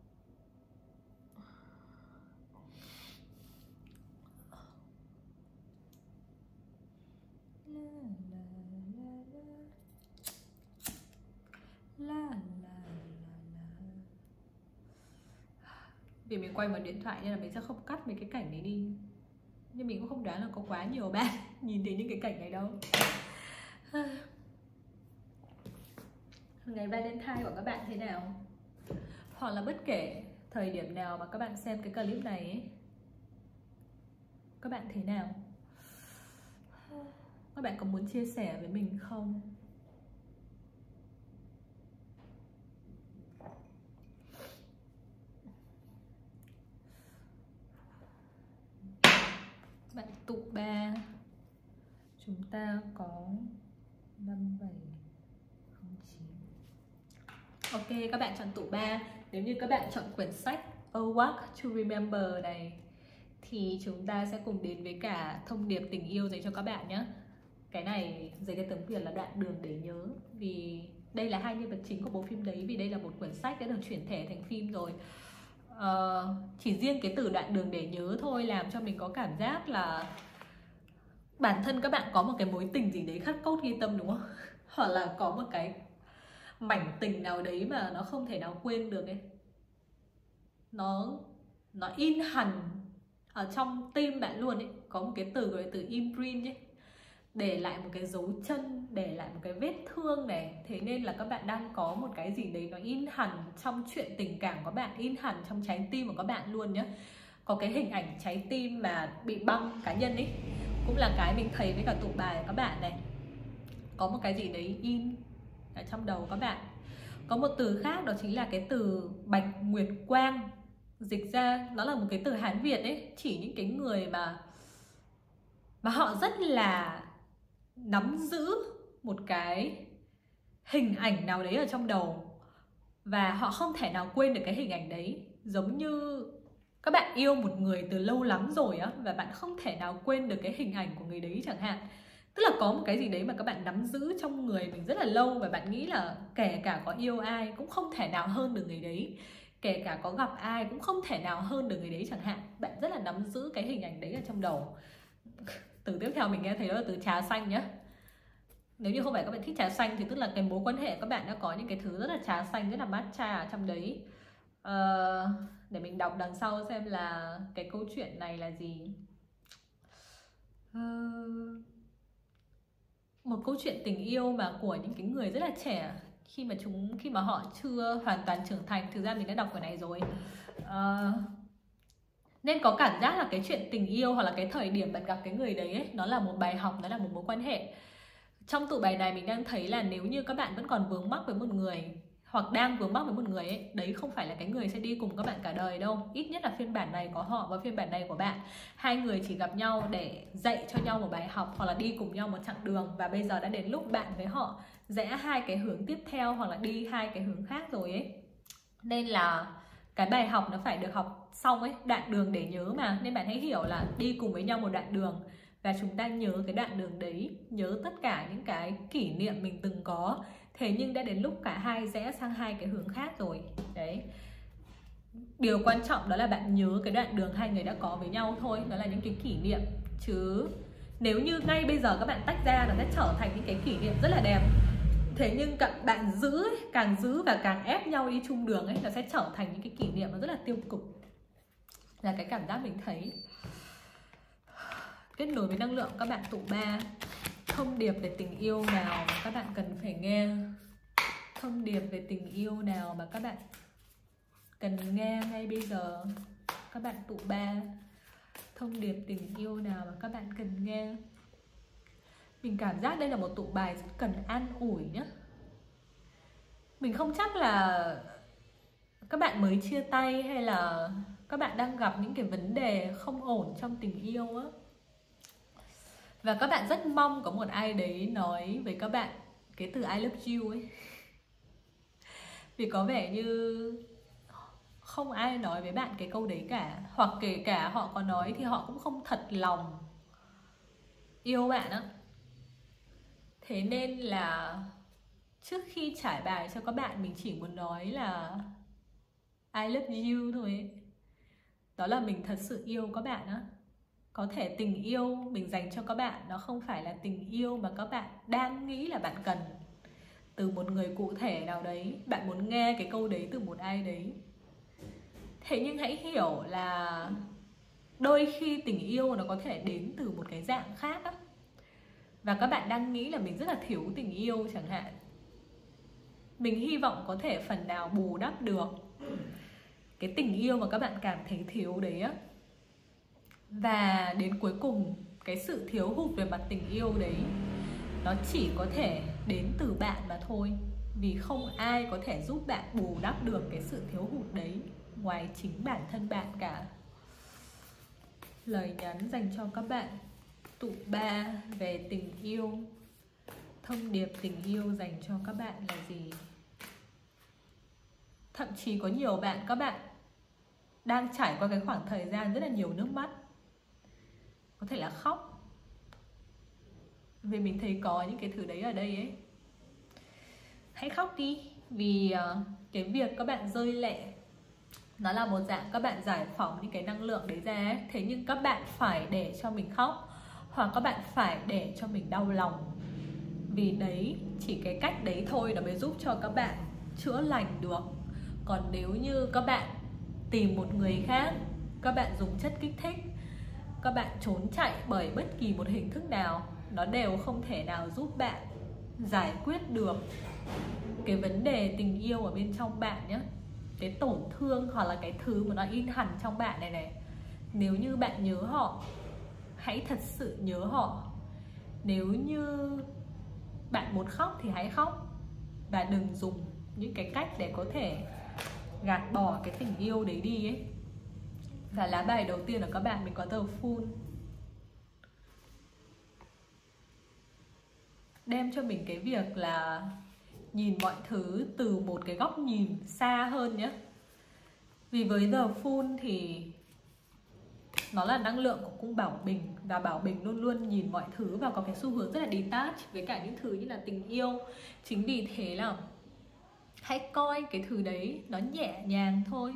Vì mình quay bằng điện thoại nên là mình sẽ không cắt mấy cái cảnh đấy đi. Nhưng mình cũng không đoán là có quá nhiều bạn nhìn thấy những cái cảnh này đâu. Ngày Valentine của các bạn thế nào? Hoặc là bất kể thời điểm nào mà các bạn xem cái clip này ấy, các bạn thế nào? Các bạn có muốn chia sẻ với mình không? Bạn tụ 3. Chúng ta có 5, 7, 9. Ok, các bạn chọn tụ 3. Nếu như các bạn chọn quyển sách A Walk to Remember này thì chúng ta sẽ cùng đến với cả thông điệp tình yêu dành cho các bạn nhé. Cái này dưới cái tấm biển là đoạn đường để nhớ. Vì đây là hai nhân vật chính của bộ phim đấy. Vì đây là một quyển sách đã được chuyển thể thành phim rồi. Chỉ riêng cái từ đoạn đường để nhớ thôi làm cho mình có cảm giác là bản thân các bạn có một cái mối tình gì đấy khắc cốt ghi tâm, đúng không? Hoặc là có một cái mảnh tình nào đấy mà nó không thể nào quên được ấy. Nó in hằn ở trong tim bạn luôn ấy. Có một cái từ gọi là từ imprint ấy, để lại một cái dấu chân, để lại một cái vết thương này. Thế nên là các bạn đang có một cái gì đấy nó in hằn trong chuyện tình cảm của các bạn, in hằn trong trái tim của các bạn luôn nhá. Có cái hình ảnh trái tim mà bị băng cá nhân ấy, cũng là cái mình thấy với cả tụ bài của các bạn này. Có một cái gì đấy in ở trong đầu các bạn. Có một từ khác đó chính là cái từ bạch nguyệt quang. Dịch ra nó là một cái từ Hán Việt ấy, chỉ những cái người mà họ rất là nắm giữ một cái hình ảnh nào đấy ở trong đầu và họ không thể nào quên được cái hình ảnh đấy. Giống như các bạn yêu một người từ lâu lắm rồi á, và bạn không thể nào quên được cái hình ảnh của người đấy chẳng hạn. Tức là có một cái gì đấy mà các bạn nắm giữ trong người mình rất là lâu, và bạn nghĩ là kể cả có yêu ai cũng không thể nào hơn được người đấy, kể cả có gặp ai cũng không thể nào hơn được người đấy chẳng hạn. Bạn rất là nắm giữ cái hình ảnh đấy ở trong đầu. Từ tiếp theo mình nghe thấy đó là từ trà xanh nhá. Nếu như không phải các bạn thích trà xanh thì tức là cái mối quan hệ các bạn đã có những cái thứ rất là trà xanh, rất là matcha ở trong đấy. Để mình đọc đằng sau xem là cái câu chuyện này là gì. Một câu chuyện tình yêu mà của những cái người rất là trẻ, khi mà họ chưa hoàn toàn trưởng thành. Thực ra mình đã đọc cái này rồi. Nên có cảm giác là cái chuyện tình yêu hoặc là cái thời điểm bạn gặp cái người đấy ấy, nó là một bài học, nó là một mối quan hệ. Trong tụ bài này mình đang thấy là nếu như các bạn vẫn còn vướng mắc với một người, hoặc đang vướng mắc với một người ấy, đấy không phải là cái người sẽ đi cùng các bạn cả đời đâu. Ít nhất là phiên bản này có họ và phiên bản này của bạn. Hai người chỉ gặp nhau để dạy cho nhau một bài học, hoặc là đi cùng nhau một chặng đường. Và bây giờ đã đến lúc bạn với họ rẽ hai cái hướng tiếp theo hoặc là đi hai cái hướng khác rồi ấy. Nên là cái bài học nó phải được học xong ấy, đoạn đường để nhớ mà. Nên bạn hãy hiểu là đi cùng với nhau một đoạn đường và chúng ta nhớ cái đoạn đường đấy, nhớ tất cả những cái kỷ niệm mình từng có. Thế nhưng đã đến lúc cả hai rẽ sang hai cái hướng khác rồi. Đấy. Điều quan trọng đó là bạn nhớ cái đoạn đường hai người đã có với nhau thôi. Đó là những cái kỷ niệm. Chứ nếu như ngay bây giờ các bạn tách ra, nó sẽ trở thành những cái kỷ niệm rất là đẹp. Thế nhưng bạn giữ ấy, càng giữ và càng ép nhau đi chung đường ấy, nó sẽ trở thành những cái kỷ niệm nó rất là tiêu cực. Là cái cảm giác mình thấy. Kết nối với năng lượng các bạn tụ 3. Thông điệp về tình yêu nào mà các bạn cần phải nghe? Thông điệp về tình yêu nào mà các bạn cần nghe ngay bây giờ? Các bạn tụ 3. Thông điệp tình yêu nào mà các bạn cần nghe? Mình cảm giác đây là một tụ bài rất cần an ủi nhá. Mình không chắc là các bạn mới chia tay hay là các bạn đang gặp những cái vấn đề không ổn trong tình yêu á. Và các bạn rất mong có một ai đấy nói với các bạn cái từ I love you ấy. Vì có vẻ như không ai nói với bạn cái câu đấy cả. Hoặc kể cả họ có nói thì họ cũng không thật lòng yêu bạn á. Thế nên là trước khi trải bài cho các bạn, mình chỉ muốn nói là I love you thôi ấy. Đó là mình thật sự yêu các bạn á. Có thể tình yêu mình dành cho các bạn nó không phải là tình yêu mà các bạn đang nghĩ là bạn cần từ một người cụ thể nào đấy. Bạn muốn nghe cái câu đấy từ một ai đấy. Thế nhưng hãy hiểu là đôi khi tình yêu nó có thể đến từ một cái dạng khác á. Và các bạn đang nghĩ là mình rất là thiếu tình yêu chẳng hạn. Mình hy vọng có thể phần nào bù đắp được cái tình yêu mà các bạn cảm thấy thiếu đấy á. Và đến cuối cùng, cái sự thiếu hụt về mặt tình yêu đấy nó chỉ có thể đến từ bạn mà thôi. Vì không ai có thể giúp bạn bù đắp được cái sự thiếu hụt đấy ngoài chính bản thân bạn cả. Lời nhắn dành cho các bạn tụ 3 về tình yêu. Thông điệp tình yêu dành cho các bạn là gì? Thậm chí có nhiều bạn, các bạn đang trải qua cái khoảng thời gian rất là nhiều nước mắt. Có thể là khóc. Vì mình thấy có những cái thứ đấy ở đây ấy. Hãy khóc đi. Vì cái việc các bạn rơi lệ nó là một dạng các bạn giải phóng những cái năng lượng đấy ra ấy. Thế nhưng các bạn phải để cho mình khóc, hoặc các bạn phải để cho mình đau lòng. Vì đấy, chỉ cái cách đấy thôi nó mới giúp cho các bạn chữa lành được. Còn nếu như các bạn tìm một người khác, các bạn dùng chất kích thích, các bạn trốn chạy bởi bất kỳ một hình thức nào, nó đều không thể nào giúp bạn giải quyết được cái vấn đề tình yêu ở bên trong bạn nhé. Cái tổn thương hoặc là cái thứ mà nó in hằn trong bạn này này. Nếu như bạn nhớ họ, hãy thật sự nhớ họ. Nếu như bạn muốn khóc thì hãy khóc. Và đừng dùng những cái cách để có thể gạt bỏ cái tình yêu đấy đi ấy. Và lá bài đầu tiên là các bạn, mình có tờ Full. Đem cho mình cái việc là nhìn mọi thứ từ một cái góc nhìn xa hơn nhé. Vì với The Full thì nó là năng lượng của cung Bảo Bình. Và Bảo Bình luôn luôn nhìn mọi thứ và có cái xu hướng rất là detach với cả những thứ như là tình yêu. Chính vì thế là hãy coi cái thứ đấy nó nhẹ nhàng thôi.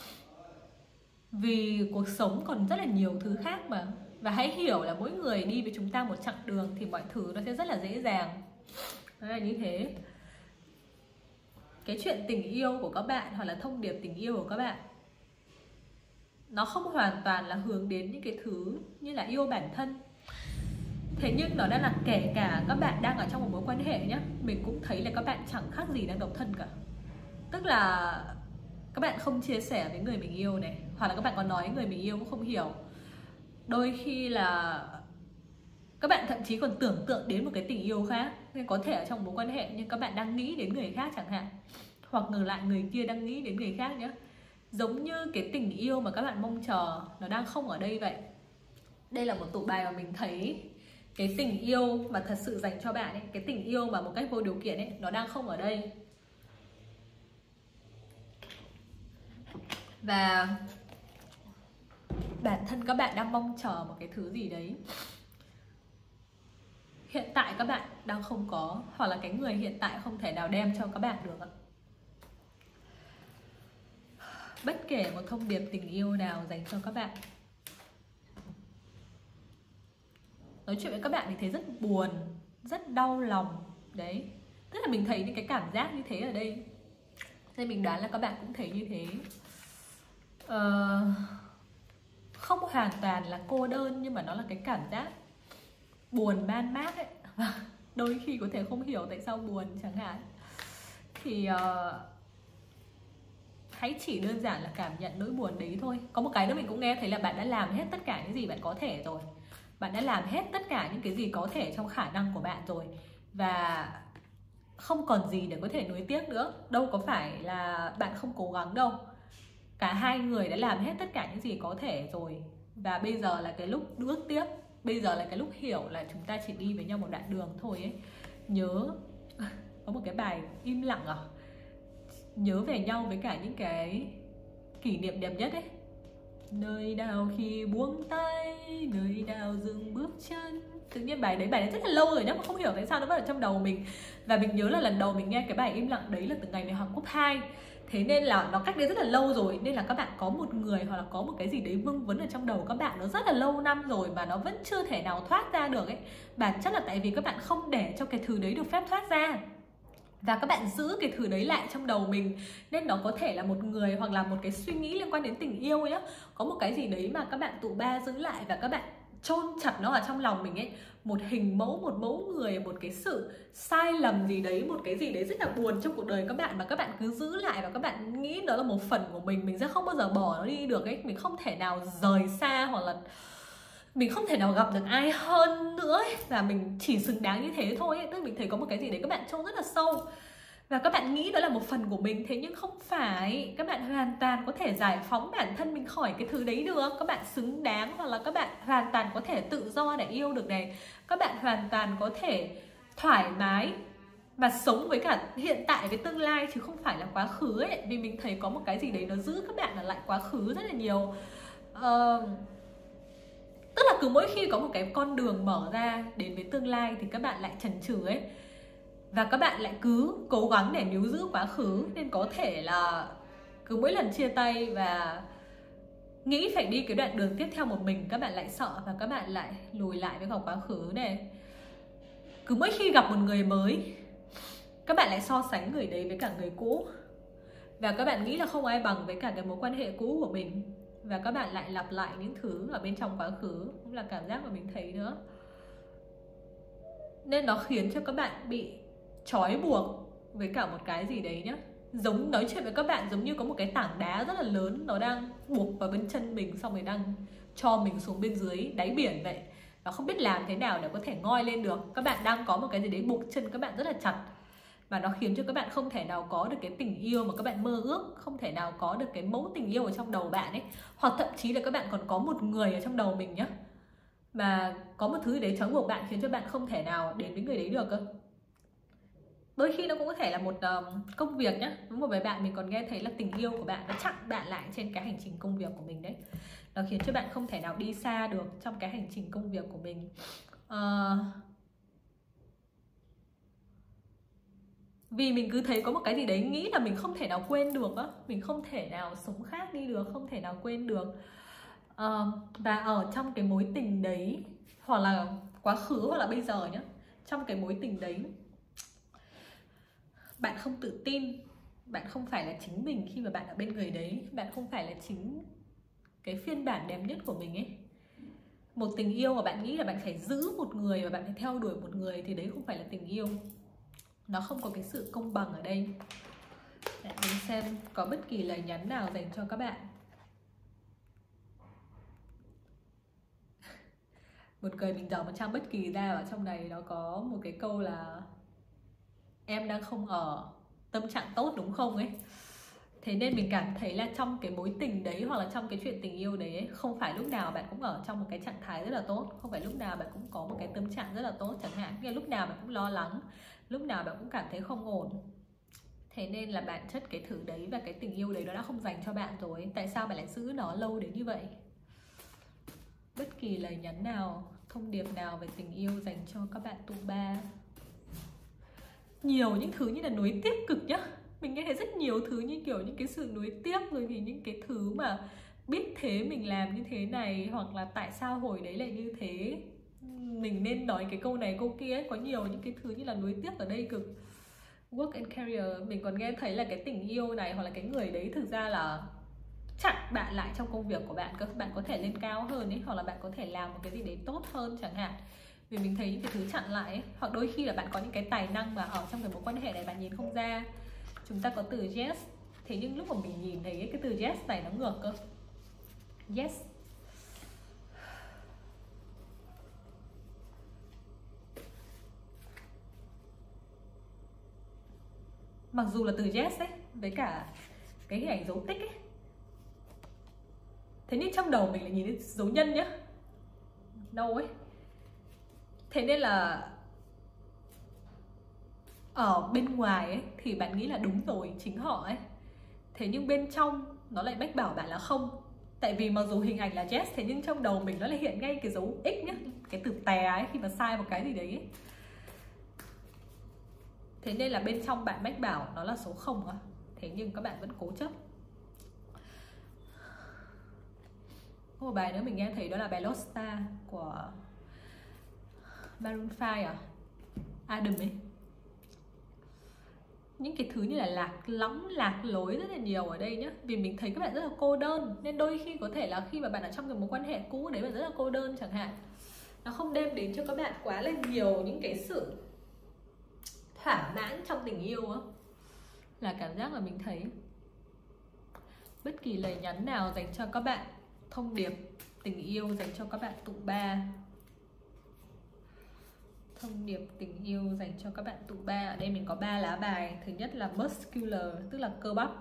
Vì cuộc sống còn rất là nhiều thứ khác mà. Và hãy hiểu là mỗi người đi với chúng ta một chặng đường thì mọi thứ nó sẽ rất là dễ dàng. Đó là như thế. Cái chuyện tình yêu của các bạn hoặc là thông điệp tình yêu của các bạn, nó không hoàn toàn là hướng đến những cái thứ như là yêu bản thân. Thế nhưng nó đang là kể cả các bạn đang ở trong một mối quan hệ nhé, mình cũng thấy là các bạn chẳng khác gì đang độc thân cả. Tức là các bạn không chia sẻ với người mình yêu này, hoặc là các bạn có nói người mình yêu cũng không hiểu. Đôi khi là các bạn thậm chí còn tưởng tượng đến một cái tình yêu khác. Nên có thể ở trong mối quan hệ nhưng các bạn đang nghĩ đến người khác chẳng hạn. Hoặc ngược lại người kia đang nghĩ đến người khác nhé. Giống như cái tình yêu mà các bạn mong chờ nó đang không ở đây vậy. Đây là một tụ bài mà mình thấy cái tình yêu mà thật sự dành cho bạn ấy, cái tình yêu mà một cách vô điều kiện ấy, nó đang không ở đây. Và bản thân các bạn đang mong chờ một cái thứ gì đấy hiện tại các bạn đang không có, hoặc là cái người hiện tại không thể nào đem cho các bạn được ạ. Bất kể một thông điệp tình yêu nào dành cho các bạn, nói chuyện với các bạn thì thấy rất buồn, rất đau lòng. Đấy, tức là mình thấy những cái cảm giác như thế ở đây, nên mình đoán là các bạn cũng thấy như thế. Không hoàn toàn là cô đơn, nhưng mà nó là cái cảm giác buồn man mác ấy. Đôi khi có thể không hiểu tại sao buồn chẳng hạn. Thì hãy chỉ đơn giản là cảm nhận nỗi buồn đấy thôi. Có một cái nữa mình cũng nghe thấy là bạn đã làm hết tất cả những gì bạn có thể rồi. Bạn đã làm hết tất cả những cái gì có thể trong khả năng của bạn rồi. Và không còn gì để có thể nuối tiếc nữa. Đâu có phải là bạn không cố gắng đâu. Cả hai người đã làm hết tất cả những gì có thể rồi. Và bây giờ là cái lúc bước tiếp. Bây giờ là cái lúc hiểu là chúng ta chỉ đi với nhau một đoạn đường thôi ấy. Nhớ, có một cái bài im lặng à? Nhớ về nhau với cả những cái kỷ niệm đẹp nhất ấy. Nơi nào khi buông tay, nơi nào dừng bước chân. Tự nhiên bài đấy rất là lâu rồi nhá, mà không hiểu tại sao nó vẫn ở trong đầu mình. Và mình nhớ là lần đầu mình nghe cái bài im lặng đấy là từ ngày mình học cấp 2. Thế nên là nó cách đấy rất là lâu rồi. Nên là các bạn có một người hoặc là có một cái gì đấy vương vấn ở trong đầu các bạn, nó rất là lâu năm rồi mà nó vẫn chưa thể nào thoát ra được ấy. Bản chất là tại vì các bạn không để cho cái thứ đấy được phép thoát ra. Và các bạn giữ cái thứ đấy lại trong đầu mình. Nên nó có thể là một người hoặc là một cái suy nghĩ liên quan đến tình yêu nhá. Có một cái gì đấy mà các bạn tụ ba giữ lại và các bạn chôn chặt nó ở trong lòng mình ấy. Một hình mẫu, một mẫu người, một cái sự sai lầm gì đấy, một cái gì đấy rất là buồn trong cuộc đời các bạn mà các bạn cứ giữ lại và các bạn nghĩ đó là một phần của mình sẽ không bao giờ bỏ nó đi được ấy. Mình không thể nào rời xa hoặc là mình không thể nào gặp được ai hơn nữa ấy. Và mình chỉ xứng đáng như thế thôi ấy. Tức là mình thấy có một cái gì đấy các bạn trông rất là sâu và các bạn nghĩ đó là một phần của mình. Thế nhưng không phải. Các bạn hoàn toàn có thể giải phóng bản thân mình khỏi cái thứ đấy được. Các bạn xứng đáng, hoặc là các bạn hoàn toàn có thể tự do để yêu được này. Các bạn hoàn toàn có thể thoải mái và sống với cả hiện tại với tương lai, chứ không phải là quá khứ ấy. Vì mình thấy có một cái gì đấy nó giữ các bạn ở lại quá khứ rất là nhiều. Tức là cứ mỗi khi có một cái con đường mở ra đến với tương lai thì các bạn lại chần chừ ấy. Và các bạn lại cứ cố gắng để níu giữ quá khứ. Nên có thể là cứ mỗi lần chia tay và nghĩ phải đi cái đoạn đường tiếp theo một mình, các bạn lại sợ và các bạn lại lùi lại với cả quá khứ này. Cứ mỗi khi gặp một người mới, các bạn lại so sánh người đấy với cả người cũ. Và các bạn nghĩ là không ai bằng với cả cái mối quan hệ cũ của mình. Và các bạn lại lặp lại những thứ ở bên trong quá khứ. Cũng là cảm giác mà mình thấy nữa. Nên nó khiến cho các bạn bị trói buộc với cả một cái gì đấy nhá. Giống nói chuyện với các bạn giống như có một cái tảng đá rất là lớn, nó đang buộc vào bên chân mình, xong rồi đang cho mình xuống bên dưới đáy biển vậy. Và không biết làm thế nào để có thể ngoi lên được. Các bạn đang có một cái gì đấy buộc chân các bạn rất là chặt. Và nó khiến cho các bạn không thể nào có được cái tình yêu mà các bạn mơ ước. Không thể nào có được cái mẫu tình yêu ở trong đầu bạn ấy. Hoặc thậm chí là các bạn còn có một người ở trong đầu mình nhá, mà có một thứ đấy trói buộc bạn, khiến cho bạn không thể nào đến với người đấy được cơ. Đôi khi nó cũng có thể là một công việc nhá. Với một vài bạn mình còn nghe thấy là tình yêu của bạn nó chặn bạn lại trên cái hành trình công việc của mình đấy. Nó khiến cho bạn không thể nào đi xa được trong cái hành trình công việc của mình. Vì mình cứ thấy có một cái gì đấy nghĩ là mình không thể nào quên được á. Mình không thể nào sống khác đi được, không thể nào quên được. Và ở trong cái mối tình đấy, hoặc là quá khứ hoặc là bây giờ nhá, trong cái mối tình đấy bạn không tự tin. Bạn không phải là chính mình khi mà bạn ở bên người đấy. Bạn không phải là chính cái phiên bản đẹp nhất của mình ấy. Một tình yêu mà bạn nghĩ là bạn phải giữ một người và bạn phải theo đuổi một người, thì đấy không phải là tình yêu. Nó không có cái sự công bằng ở đây. Mình xem có bất kỳ lời nhắn nào dành cho các bạn. Một người mình dò một trang bất kỳ ra, và trong này nó có một cái câu là em đang không ở tâm trạng tốt đúng không ấy. Thế nên mình cảm thấy là trong cái mối tình đấy hoặc là trong cái chuyện tình yêu đấy ấy, không phải lúc nào bạn cũng ở trong một cái trạng thái rất là tốt, không phải lúc nào bạn cũng có một cái tâm trạng rất là tốt chẳng hạn, như lúc nào bạn cũng lo lắng, lúc nào bạn cũng cảm thấy không ổn. Thế nên là bản chất cái thứ đấy và cái tình yêu đấy nó đã không dành cho bạn rồi. Tại sao bạn lại giữ nó lâu đến như vậy? Bất kỳ lời nhắn nào, thông điệp nào về tình yêu dành cho các bạn tụ ba. Nhiều những thứ như là nuối tiếc cực nhá. Mình nghe thấy rất nhiều thứ như kiểu những cái sự nuối tiếc, rồi thì những cái thứ mà biết thế mình làm như thế này, hoặc là tại sao hồi đấy lại như thế, mình nên nói cái câu này câu kia ấy. Có nhiều những cái thứ như là nuối tiếc ở đây cực. Work and career, mình còn nghe thấy là cái tình yêu này hoặc là cái người đấy thực ra là chặn bạn lại trong công việc của bạn cơ. Bạn có thể lên cao hơn ấy, hoặc là bạn có thể làm một cái gì đấy tốt hơn chẳng hạn. Vì mình thấy những cái thứ chặn lại ấy. Hoặc đôi khi là bạn có những cái tài năng mà ở trong cái mối quan hệ này bạn nhìn không ra. Chúng ta có từ yes. Thế nhưng lúc mà mình nhìn thấy cái từ yes này nó ngược cơ. Yes. Mặc dù là từ yes ấy, với cả cái hình ảnh dấu tích ấy, thế nhưng trong đầu mình lại nhìn thấy dấu nhân nhá. No ấy. Thế nên là ở bên ngoài ấy thì bạn nghĩ là đúng rồi, chính họ ấy. Thế nhưng bên trong nó lại mách bảo bạn là không. Tại vì mặc dù hình ảnh là yes, thế nhưng trong đầu mình nó lại hiện ngay cái dấu x nhá, cái từ tè ấy, khi mà sai một cái gì đấy ấy. Thế nên là bên trong bạn mách bảo nó là số 0 à. Thế nhưng các bạn vẫn cố chấp. Có một bài nữa mình nghe thấy đó là bài Lost Star của Maroon 5 à, Adam ấy. Những cái thứ như là lạc lõng, lạc lối rất là nhiều ở đây nhá. Vì mình thấy các bạn rất là cô đơn. Nên đôi khi có thể là khi mà bạn ở trong cái mối quan hệ cũ đấy bạn rất là cô đơn chẳng hạn, nó không đem đến cho các bạn quá là nhiều những cái sự thỏa mãn trong tình yêu á. Là cảm giác là mình thấy bất kỳ lời nhắn nào dành cho các bạn, thông điệp tình yêu dành cho các bạn tụ ba. Thông điệp tình yêu dành cho các bạn tụ ba. Ở đây mình có 3 lá bài. Thứ nhất là muscular, tức là cơ bắp.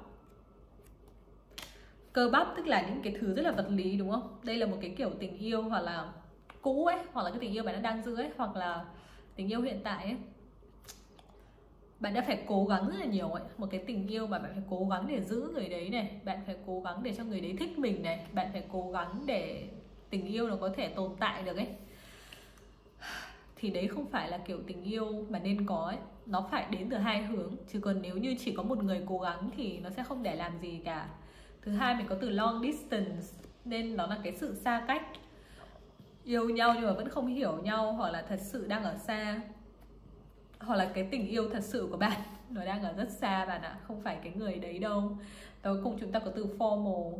Cơ bắp tức là những cái thứ rất là vật lý, đúng không? Đây là một cái kiểu tình yêu hoặc là cũ ấy, hoặc là cái tình yêu bạn đang giữ ấy, hoặc là tình yêu hiện tại ấy. Bạn đã phải cố gắng rất là nhiều ấy. Một cái tình yêu mà bạn phải cố gắng để giữ người đấy này, bạn phải cố gắng để cho người đấy thích mình này, bạn phải cố gắng để tình yêu nó có thể tồn tại được ấy. Thì đấy không phải là kiểu tình yêu mà nên có ấy. Nó phải đến từ hai hướng. Chứ còn nếu như chỉ có một người cố gắng thì nó sẽ không để làm gì cả. Thứ hai, mình có từ long distance, nên nó là cái sự xa cách. Yêu nhau nhưng mà vẫn không hiểu nhau, hoặc là thật sự đang ở xa, hoặc là cái tình yêu thật sự của bạn nó đang ở rất xa bạn ạ, không phải cái người đấy đâu. Và cuối cùng chúng ta có từ formal,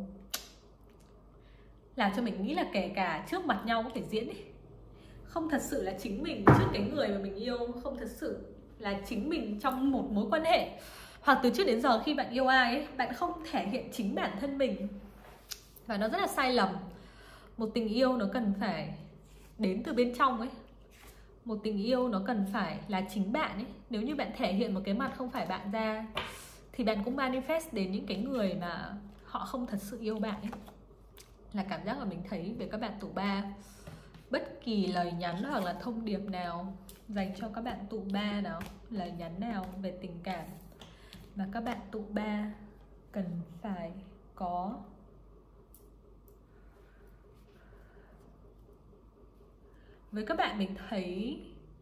làm cho mình nghĩ là kể cả trước mặt nhau cũng phải diễn ấy. Không thật sự là chính mình trước cái người mà mình yêu, không thật sự là chính mình trong một mối quan hệ. Hoặc từ trước đến giờ khi bạn yêu ai ấy, bạn không thể hiện chính bản thân mình. Và nó rất là sai lầm. Một tình yêu nó cần phải đến từ bên trong ấy. Một tình yêu nó cần phải là chính bạn ấy. Nếu như bạn thể hiện một cái mặt không phải bạn ra thì bạn cũng manifest đến những cái người mà họ không thật sự yêu bạn ấy. Là cảm giác mà mình thấy về các bạn tụ ba. Bất kỳ lời nhắn hoặc là thông điệp nào dành cho các bạn tụ ba nào, lời nhắn nào về tình cảm mà các bạn tụ ba cần phải có. Với các bạn mình thấy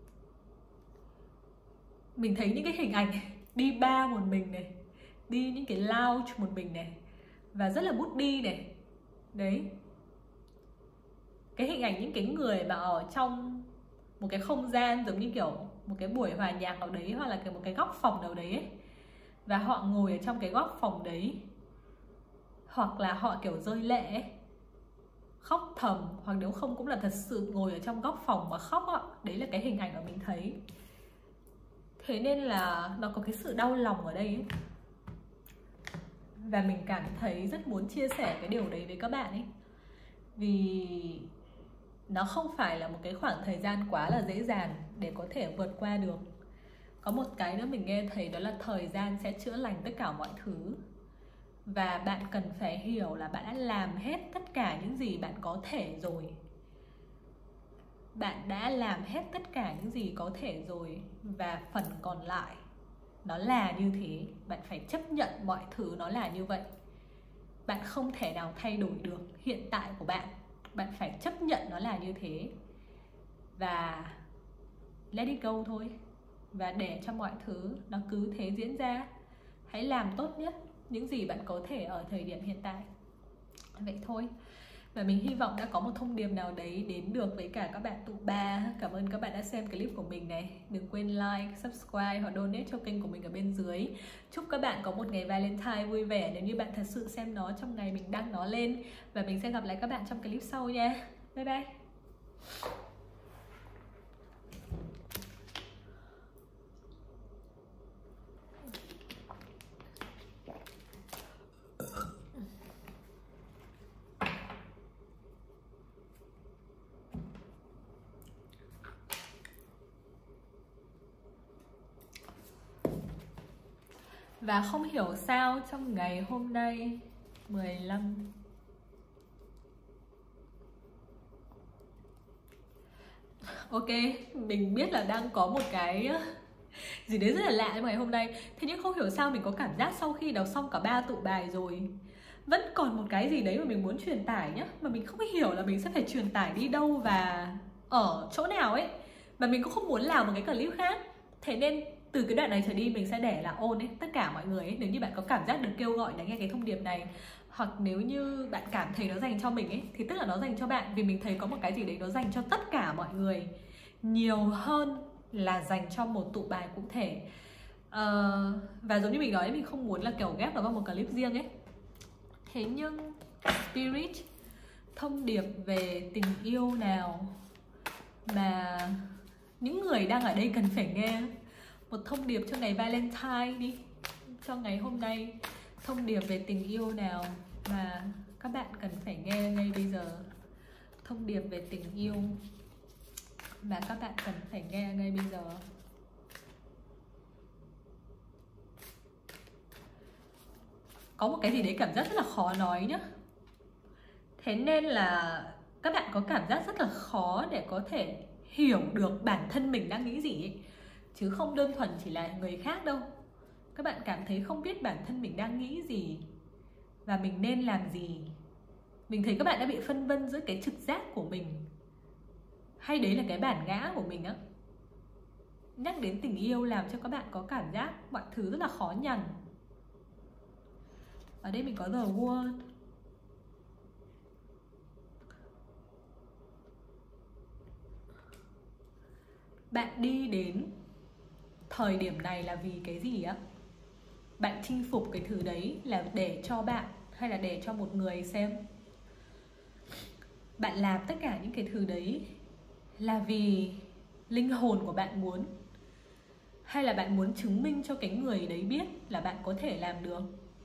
những cái hình ảnh đi bar một mình này, đi những cái lounge một mình này, và rất là moody này. Đấy, cái hình ảnh những cái người mà ở trong một cái không gian giống như kiểu một cái buổi hòa nhạc nào đấy, hoặc là một cái góc phòng nào đấy ấy. Và họ ngồi ở trong cái góc phòng đấy, hoặc là họ kiểu rơi lệ ấy, khóc thầm, hoặc nếu không cũng là thật sự ngồi ở trong góc phòng mà khóc ạ. Đấy là cái hình ảnh mà mình thấy. Thế nên là nó có cái sự đau lòng ở đây ấy. Và mình cảm thấy rất muốn chia sẻ cái điều đấy với các bạn ấy. Vì nó không phải là một cái khoảng thời gian quá là dễ dàng để có thể vượt qua được. Có một cái nữa mình nghe thấy đó là thời gian sẽ chữa lành tất cả mọi thứ. Và bạn cần phải hiểu là bạn đã làm hết tất cả những gì bạn có thể rồi. Bạn đã làm hết tất cả những gì có thể rồi. Và phần còn lại nó là như thế. Bạn phải chấp nhận mọi thứ nó là như vậy. Bạn không thể nào thay đổi được hiện tại của bạn. Bạn phải chấp nhận nó là như thế. Và let it go thôi. Và để cho mọi thứ nó cứ thế diễn ra. Hãy làm tốt nhất những gì bạn có thể ở thời điểm hiện tại. Vậy thôi. Và mình hy vọng đã có một thông điệp nào đấy đến được với cả các bạn tụ ba. Cảm ơn các bạn đã xem clip của mình này. Đừng quên like, subscribe hoặc donate cho kênh của mình ở bên dưới. Chúc các bạn có một ngày Valentine vui vẻ nếu như bạn thật sự xem nó trong ngày mình đăng nó lên. Và mình sẽ gặp lại các bạn trong clip sau nha. Bye bye. Và không hiểu sao trong ngày hôm nay 15 Ok, mình biết là đang có một cái gì đấy rất là lạ trong ngày hôm nay. Thế nhưng không hiểu sao mình có cảm giác sau khi đọc xong cả 3 tụ bài rồi vẫn còn một cái gì đấy mà mình muốn truyền tải nhá. Mà mình không hiểu là mình sẽ phải truyền tải đi đâu và ở chỗ nào ấy. Và mình cũng không muốn làm một cái clip khác. Thế nên từ cái đoạn này trở đi mình sẽ để là on ấy, tất cả mọi người ấy. Nếu như bạn có cảm giác được kêu gọi để nghe cái thông điệp này, hoặc nếu như bạn cảm thấy nó dành cho mình ấy, thì tức là nó dành cho bạn. Vì mình thấy có một cái gì đấy nó dành cho tất cả mọi người nhiều hơn là dành cho một tụ bài cụ thể. Và giống như mình nói, mình không muốn là kiểu ghép nó vào một clip riêng ấy. Thế nhưng Spirit, thông điệp về tình yêu nào mà những người đang ở đây cần phải nghe? Một thông điệp cho ngày Valentine đi, cho ngày hôm nay. Thông điệp về tình yêu nào mà các bạn cần phải nghe ngay bây giờ? Thông điệp về tình yêu mà các bạn cần phải nghe ngay bây giờ. Có một cái gì đấy cảm giác rất là khó nói nhá. Thế nên là các bạn có cảm giác rất là khó để có thể hiểu được bản thân mình đang nghĩ gì ấy. Chứ không đơn thuần chỉ là người khác đâu. Các bạn cảm thấy không biết bản thân mình đang nghĩ gì và mình nên làm gì. Mình thấy các bạn đã bị phân vân giữa cái trực giác của mình hay đấy là cái bản ngã của mình á. Nhắc đến tình yêu làm cho các bạn có cảm giác mọi thứ rất là khó nhằn. Ở đây mình có The World. Bạn đi đến thời điểm này là vì cái gì á? Bạn chinh phục cái thứ đấy là để cho bạn hay là để cho một người xem? Bạn làm tất cả những cái thứ đấy là vì linh hồn của bạn muốn, hay là bạn muốn chứng minh cho cái người đấy biết là bạn có thể làm được?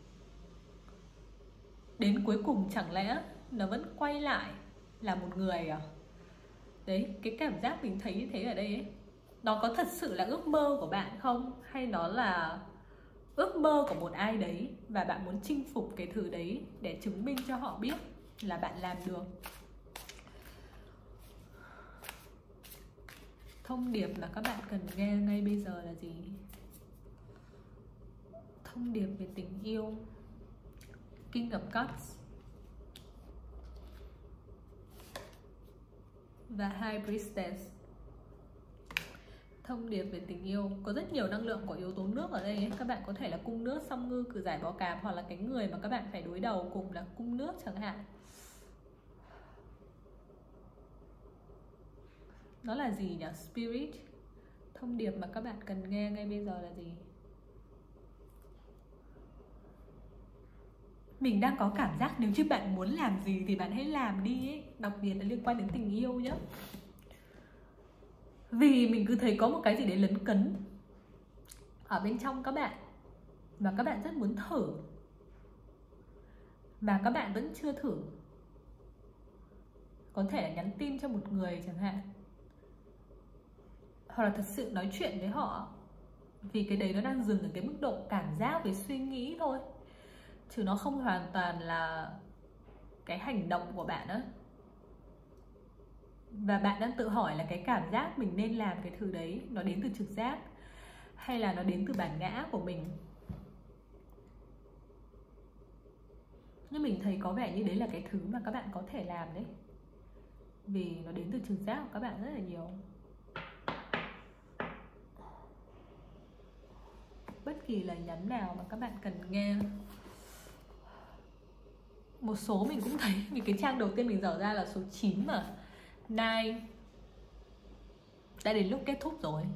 Đến cuối cùng chẳng lẽ nó vẫn quay lại là một người à? Đấy, cái cảm giác mình thấy như thế ở đây ấy. Nó có thật sự là ước mơ của bạn không? Hay nó là ước mơ của một ai đấy và bạn muốn chinh phục cái thứ đấy để chứng minh cho họ biết là bạn làm được? Thông điệp mà các bạn cần nghe ngay bây giờ là gì? Thông điệp về tình yêu. King of Cups và High Priestess. Thông điệp về tình yêu. Có rất nhiều năng lượng của yếu tố nước ở đây ấy. Các bạn có thể là cung nước, song ngư, cử giải, bọ cạp, hoặc là cái người mà các bạn phải đối đầu cùng là cung nước chẳng hạn. Nó là gì nhỉ? Spirit. Thông điệp mà các bạn cần nghe ngay bây giờ là gì? Mình đang có cảm giác nếu như bạn muốn làm gì thì bạn hãy làm đi ấy. Đặc biệt là liên quan đến tình yêu nhé. Vì mình cứ thấy có một cái gì đấy lấn cấn ở bên trong các bạn mà các bạn rất muốn thử, mà các bạn vẫn chưa thử. Có thể là nhắn tin cho một người chẳng hạn, hoặc là thật sự nói chuyện với họ. Vì cái đấy nó đang dừng ở cái mức độ cảm giác với suy nghĩ thôi. chứ nó không hoàn toàn là cái hành động của bạn á. Và bạn đang tự hỏi là cái cảm giác mình nên làm cái thứ đấy nó đến từ trực giác hay là nó đến từ bản ngã của mình. Nhưng mình thấy có vẻ như đấy là cái thứ mà các bạn có thể làm đấy, vì nó đến từ trực giác của các bạn rất là nhiều. Bất kỳ lời nhắn nào mà các bạn cần nghe. Một số mình cũng thấy, vì cái trang đầu tiên mình dở ra là số 9 mà, 9 đã đến lúc kết thúc rồi.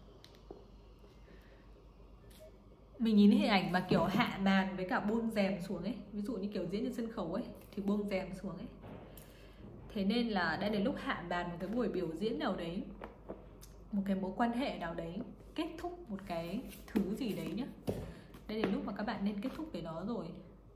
Mình nhìn hình ảnh mà kiểu hạ màn với cả buông rèm xuống ấy, ví dụ như kiểu diễn trên sân khấu ấy thì buông rèm xuống ấy. Thế nên là đã đến lúc hạ màn một cái buổi biểu diễn nào đấy, một cái mối quan hệ nào đấy, kết thúc một cái thứ gì đấy nhá. Đã đến lúc mà các bạn nên kết thúc với nó rồi.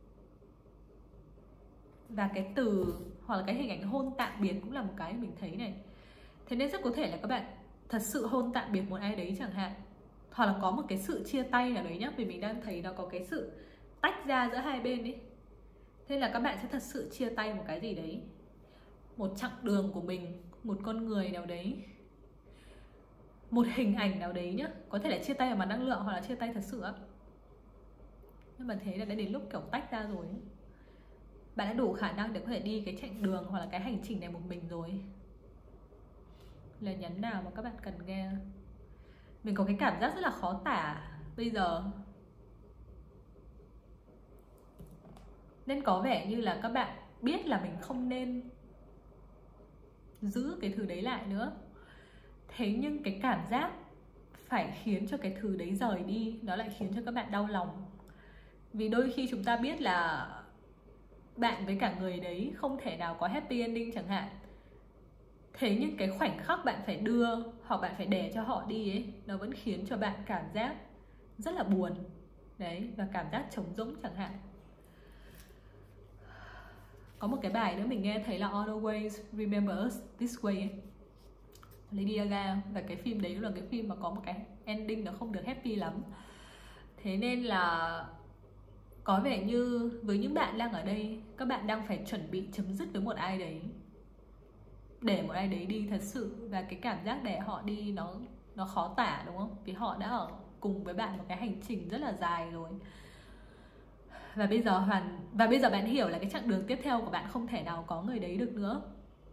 Và cái từ hoặc là cái hình ảnh hôn tạm biệt cũng là một cái mình thấy này. Thế nên rất có thể là các bạn thật sự hôn tạm biệt một ai đấy chẳng hạn, hoặc là có một cái sự chia tay nào đấy nhá. Vì mình đang thấy nó có cái sự tách ra giữa hai bên ấy. Thế là các bạn sẽ thật sự chia tay một cái gì đấy, một chặng đường của mình, một con người nào đấy, một hình ảnh nào đấy nhá. Có thể là chia tay ở mặt năng lượng hoặc là chia tay thật sự á. Nhưng mà thế là đã đến lúc kiểu tách ra rồi ấy. Bạn đã đủ khả năng để có thể đi cái chặng đường hoặc là cái hành trình này một mình rồi. Lời nhắn nào mà các bạn cần nghe? Mình có cái cảm giác rất là khó tả bây giờ. Nên có vẻ như là các bạn biết là mình không nên giữ cái thứ đấy lại nữa. Thế nhưng cái cảm giác phải khiến cho cái thứ đấy rời đi, nó lại khiến cho các bạn đau lòng. Vì đôi khi chúng ta biết là bạn với cả người đấy không thể nào có happy ending chẳng hạn. Thế nhưng cái khoảnh khắc bạn phải đưa hoặc bạn phải để cho họ đi ấy, nó vẫn khiến cho bạn cảm giác rất là buồn. Đấy, và cảm giác trống rỗng chẳng hạn. Có một cái bài nữa mình nghe thấy là Always Remember Us This Way ấy, Lady Gaga. Và cái phim đấy là cái phim mà có một cái ending nó không được happy lắm. Thế nên là có vẻ như với những bạn đang ở đây, các bạn đang phải chuẩn bị chấm dứt với một ai đấy, để một ai đấy đi thật sự. Và cái cảm giác để họ đi nó khó tả, đúng không? Vì họ đã ở cùng với bạn một cái hành trình rất là dài rồi. Và bây giờ bạn hiểu là cái chặng đường tiếp theo của bạn không thể nào có người đấy được nữa.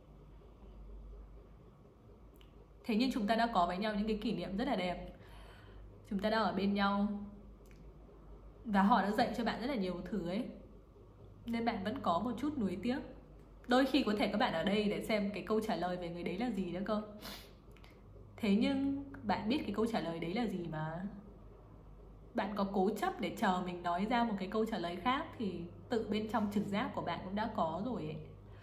Thế nhưng chúng ta đã có với nhau những cái kỷ niệm rất là đẹp. Chúng ta đã ở bên nhau. Và họ đã dạy cho bạn rất là nhiều thứ ấy. Nên bạn vẫn có một chút nuối tiếc. Đôi khi có thể các bạn ở đây để xem cái câu trả lời về người đấy là gì nữa cơ. Thế nhưng bạn biết cái câu trả lời đấy là gì mà. Bạn có cố chấp để chờ mình nói ra một cái câu trả lời khác thì tự bên trong trực giác của bạn cũng đã có rồi ấy.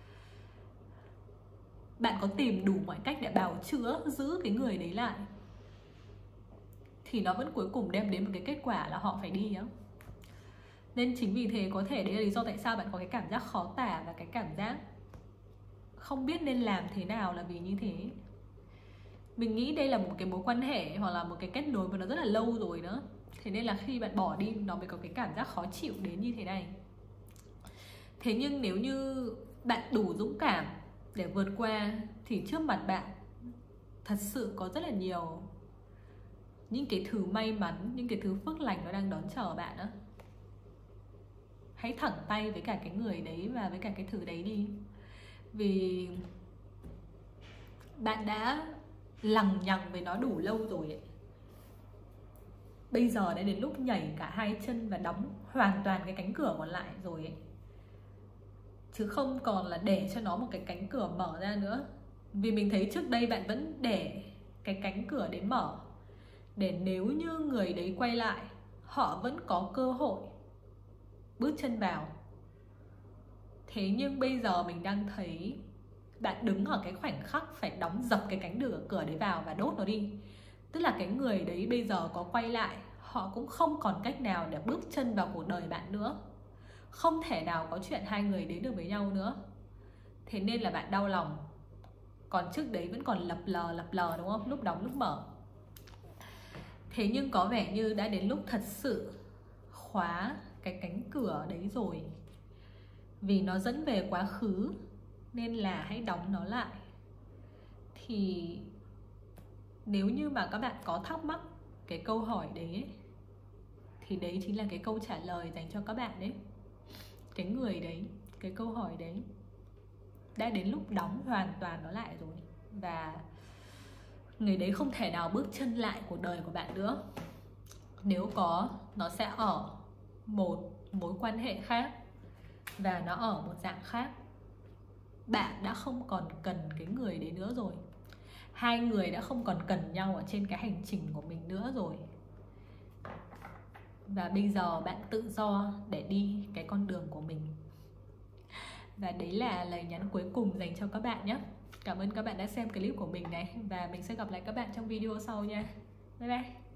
Bạn có tìm đủ mọi cách để bào chữa, giữ cái người đấy lại, thì nó vẫn cuối cùng đem đến một cái kết quả là họ phải đi á. Nên chính vì thế có thể đấy là lý do tại sao bạn có cái cảm giác khó tả và cái cảm giác không biết nên làm thế nào là vì như thế. Mình nghĩ đây là một cái mối quan hệ hoặc là một cái kết nối mà nó rất là lâu rồi nữa. Thế nên là khi bạn bỏ đi nó mới có cái cảm giác khó chịu đến như thế này. Thế nhưng nếu như bạn đủ dũng cảm để vượt qua thì trước mặt bạn thật sự có rất là nhiều những cái thứ may mắn, những cái thứ phước lành nó đang đón chờ bạn đó. Hãy thẳng tay với cả cái người đấy và với cả cái thứ đấy đi. Vì bạn đã lằng nhằng với nó đủ lâu rồi ấy. Bây giờ đã đến lúc nhảy cả hai chân và đóng hoàn toàn cái cánh cửa còn lại rồi ấy. Chứ không còn là để cho nó một cái cánh cửa mở ra nữa. Vì mình thấy trước đây bạn vẫn để cái cánh cửa đấy mở, để nếu như người đấy quay lại, họ vẫn có cơ hội bước chân vào. Thế nhưng bây giờ mình đang thấy bạn đứng ở cái khoảnh khắc phải đóng dập cái cánh cửa đấy vào và đốt nó đi. Tức là cái người đấy bây giờ có quay lại, họ cũng không còn cách nào để bước chân vào cuộc đời bạn nữa. Không thể nào có chuyện hai người đến được với nhau nữa. Thế nên là bạn đau lòng. Còn trước đấy vẫn còn lập lờ đúng không? Lúc đóng lúc mở. Thế nhưng có vẻ như đã đến lúc thật sự khóa cái cánh cửa đấy rồi, vì nó dẫn về quá khứ, nên là hãy đóng nó lại. Thì nếu như mà các bạn có thắc mắc cái câu hỏi đấy ấy, thì đấy chính là cái câu trả lời dành cho các bạn đấy. Cái người đấy, cái câu hỏi đấy đã đến lúc đóng hoàn toàn nó lại rồi. Và người đấy không thể nào bước chân lại cuộc đời của bạn nữa. Nếu có, nó sẽ ở một mối quan hệ khác, và nó ở một dạng khác. Bạn đã không còn cần cái người đấy nữa rồi. Hai người đã không còn cần nhau ở trên cái hành trình của mình nữa rồi. Và bây giờ bạn tự do để đi cái con đường của mình. Và đấy là lời nhắn cuối cùng dành cho các bạn nhé. Cảm ơn các bạn đã xem clip của mình này. Và mình sẽ gặp lại các bạn trong video sau nha. Bye bye.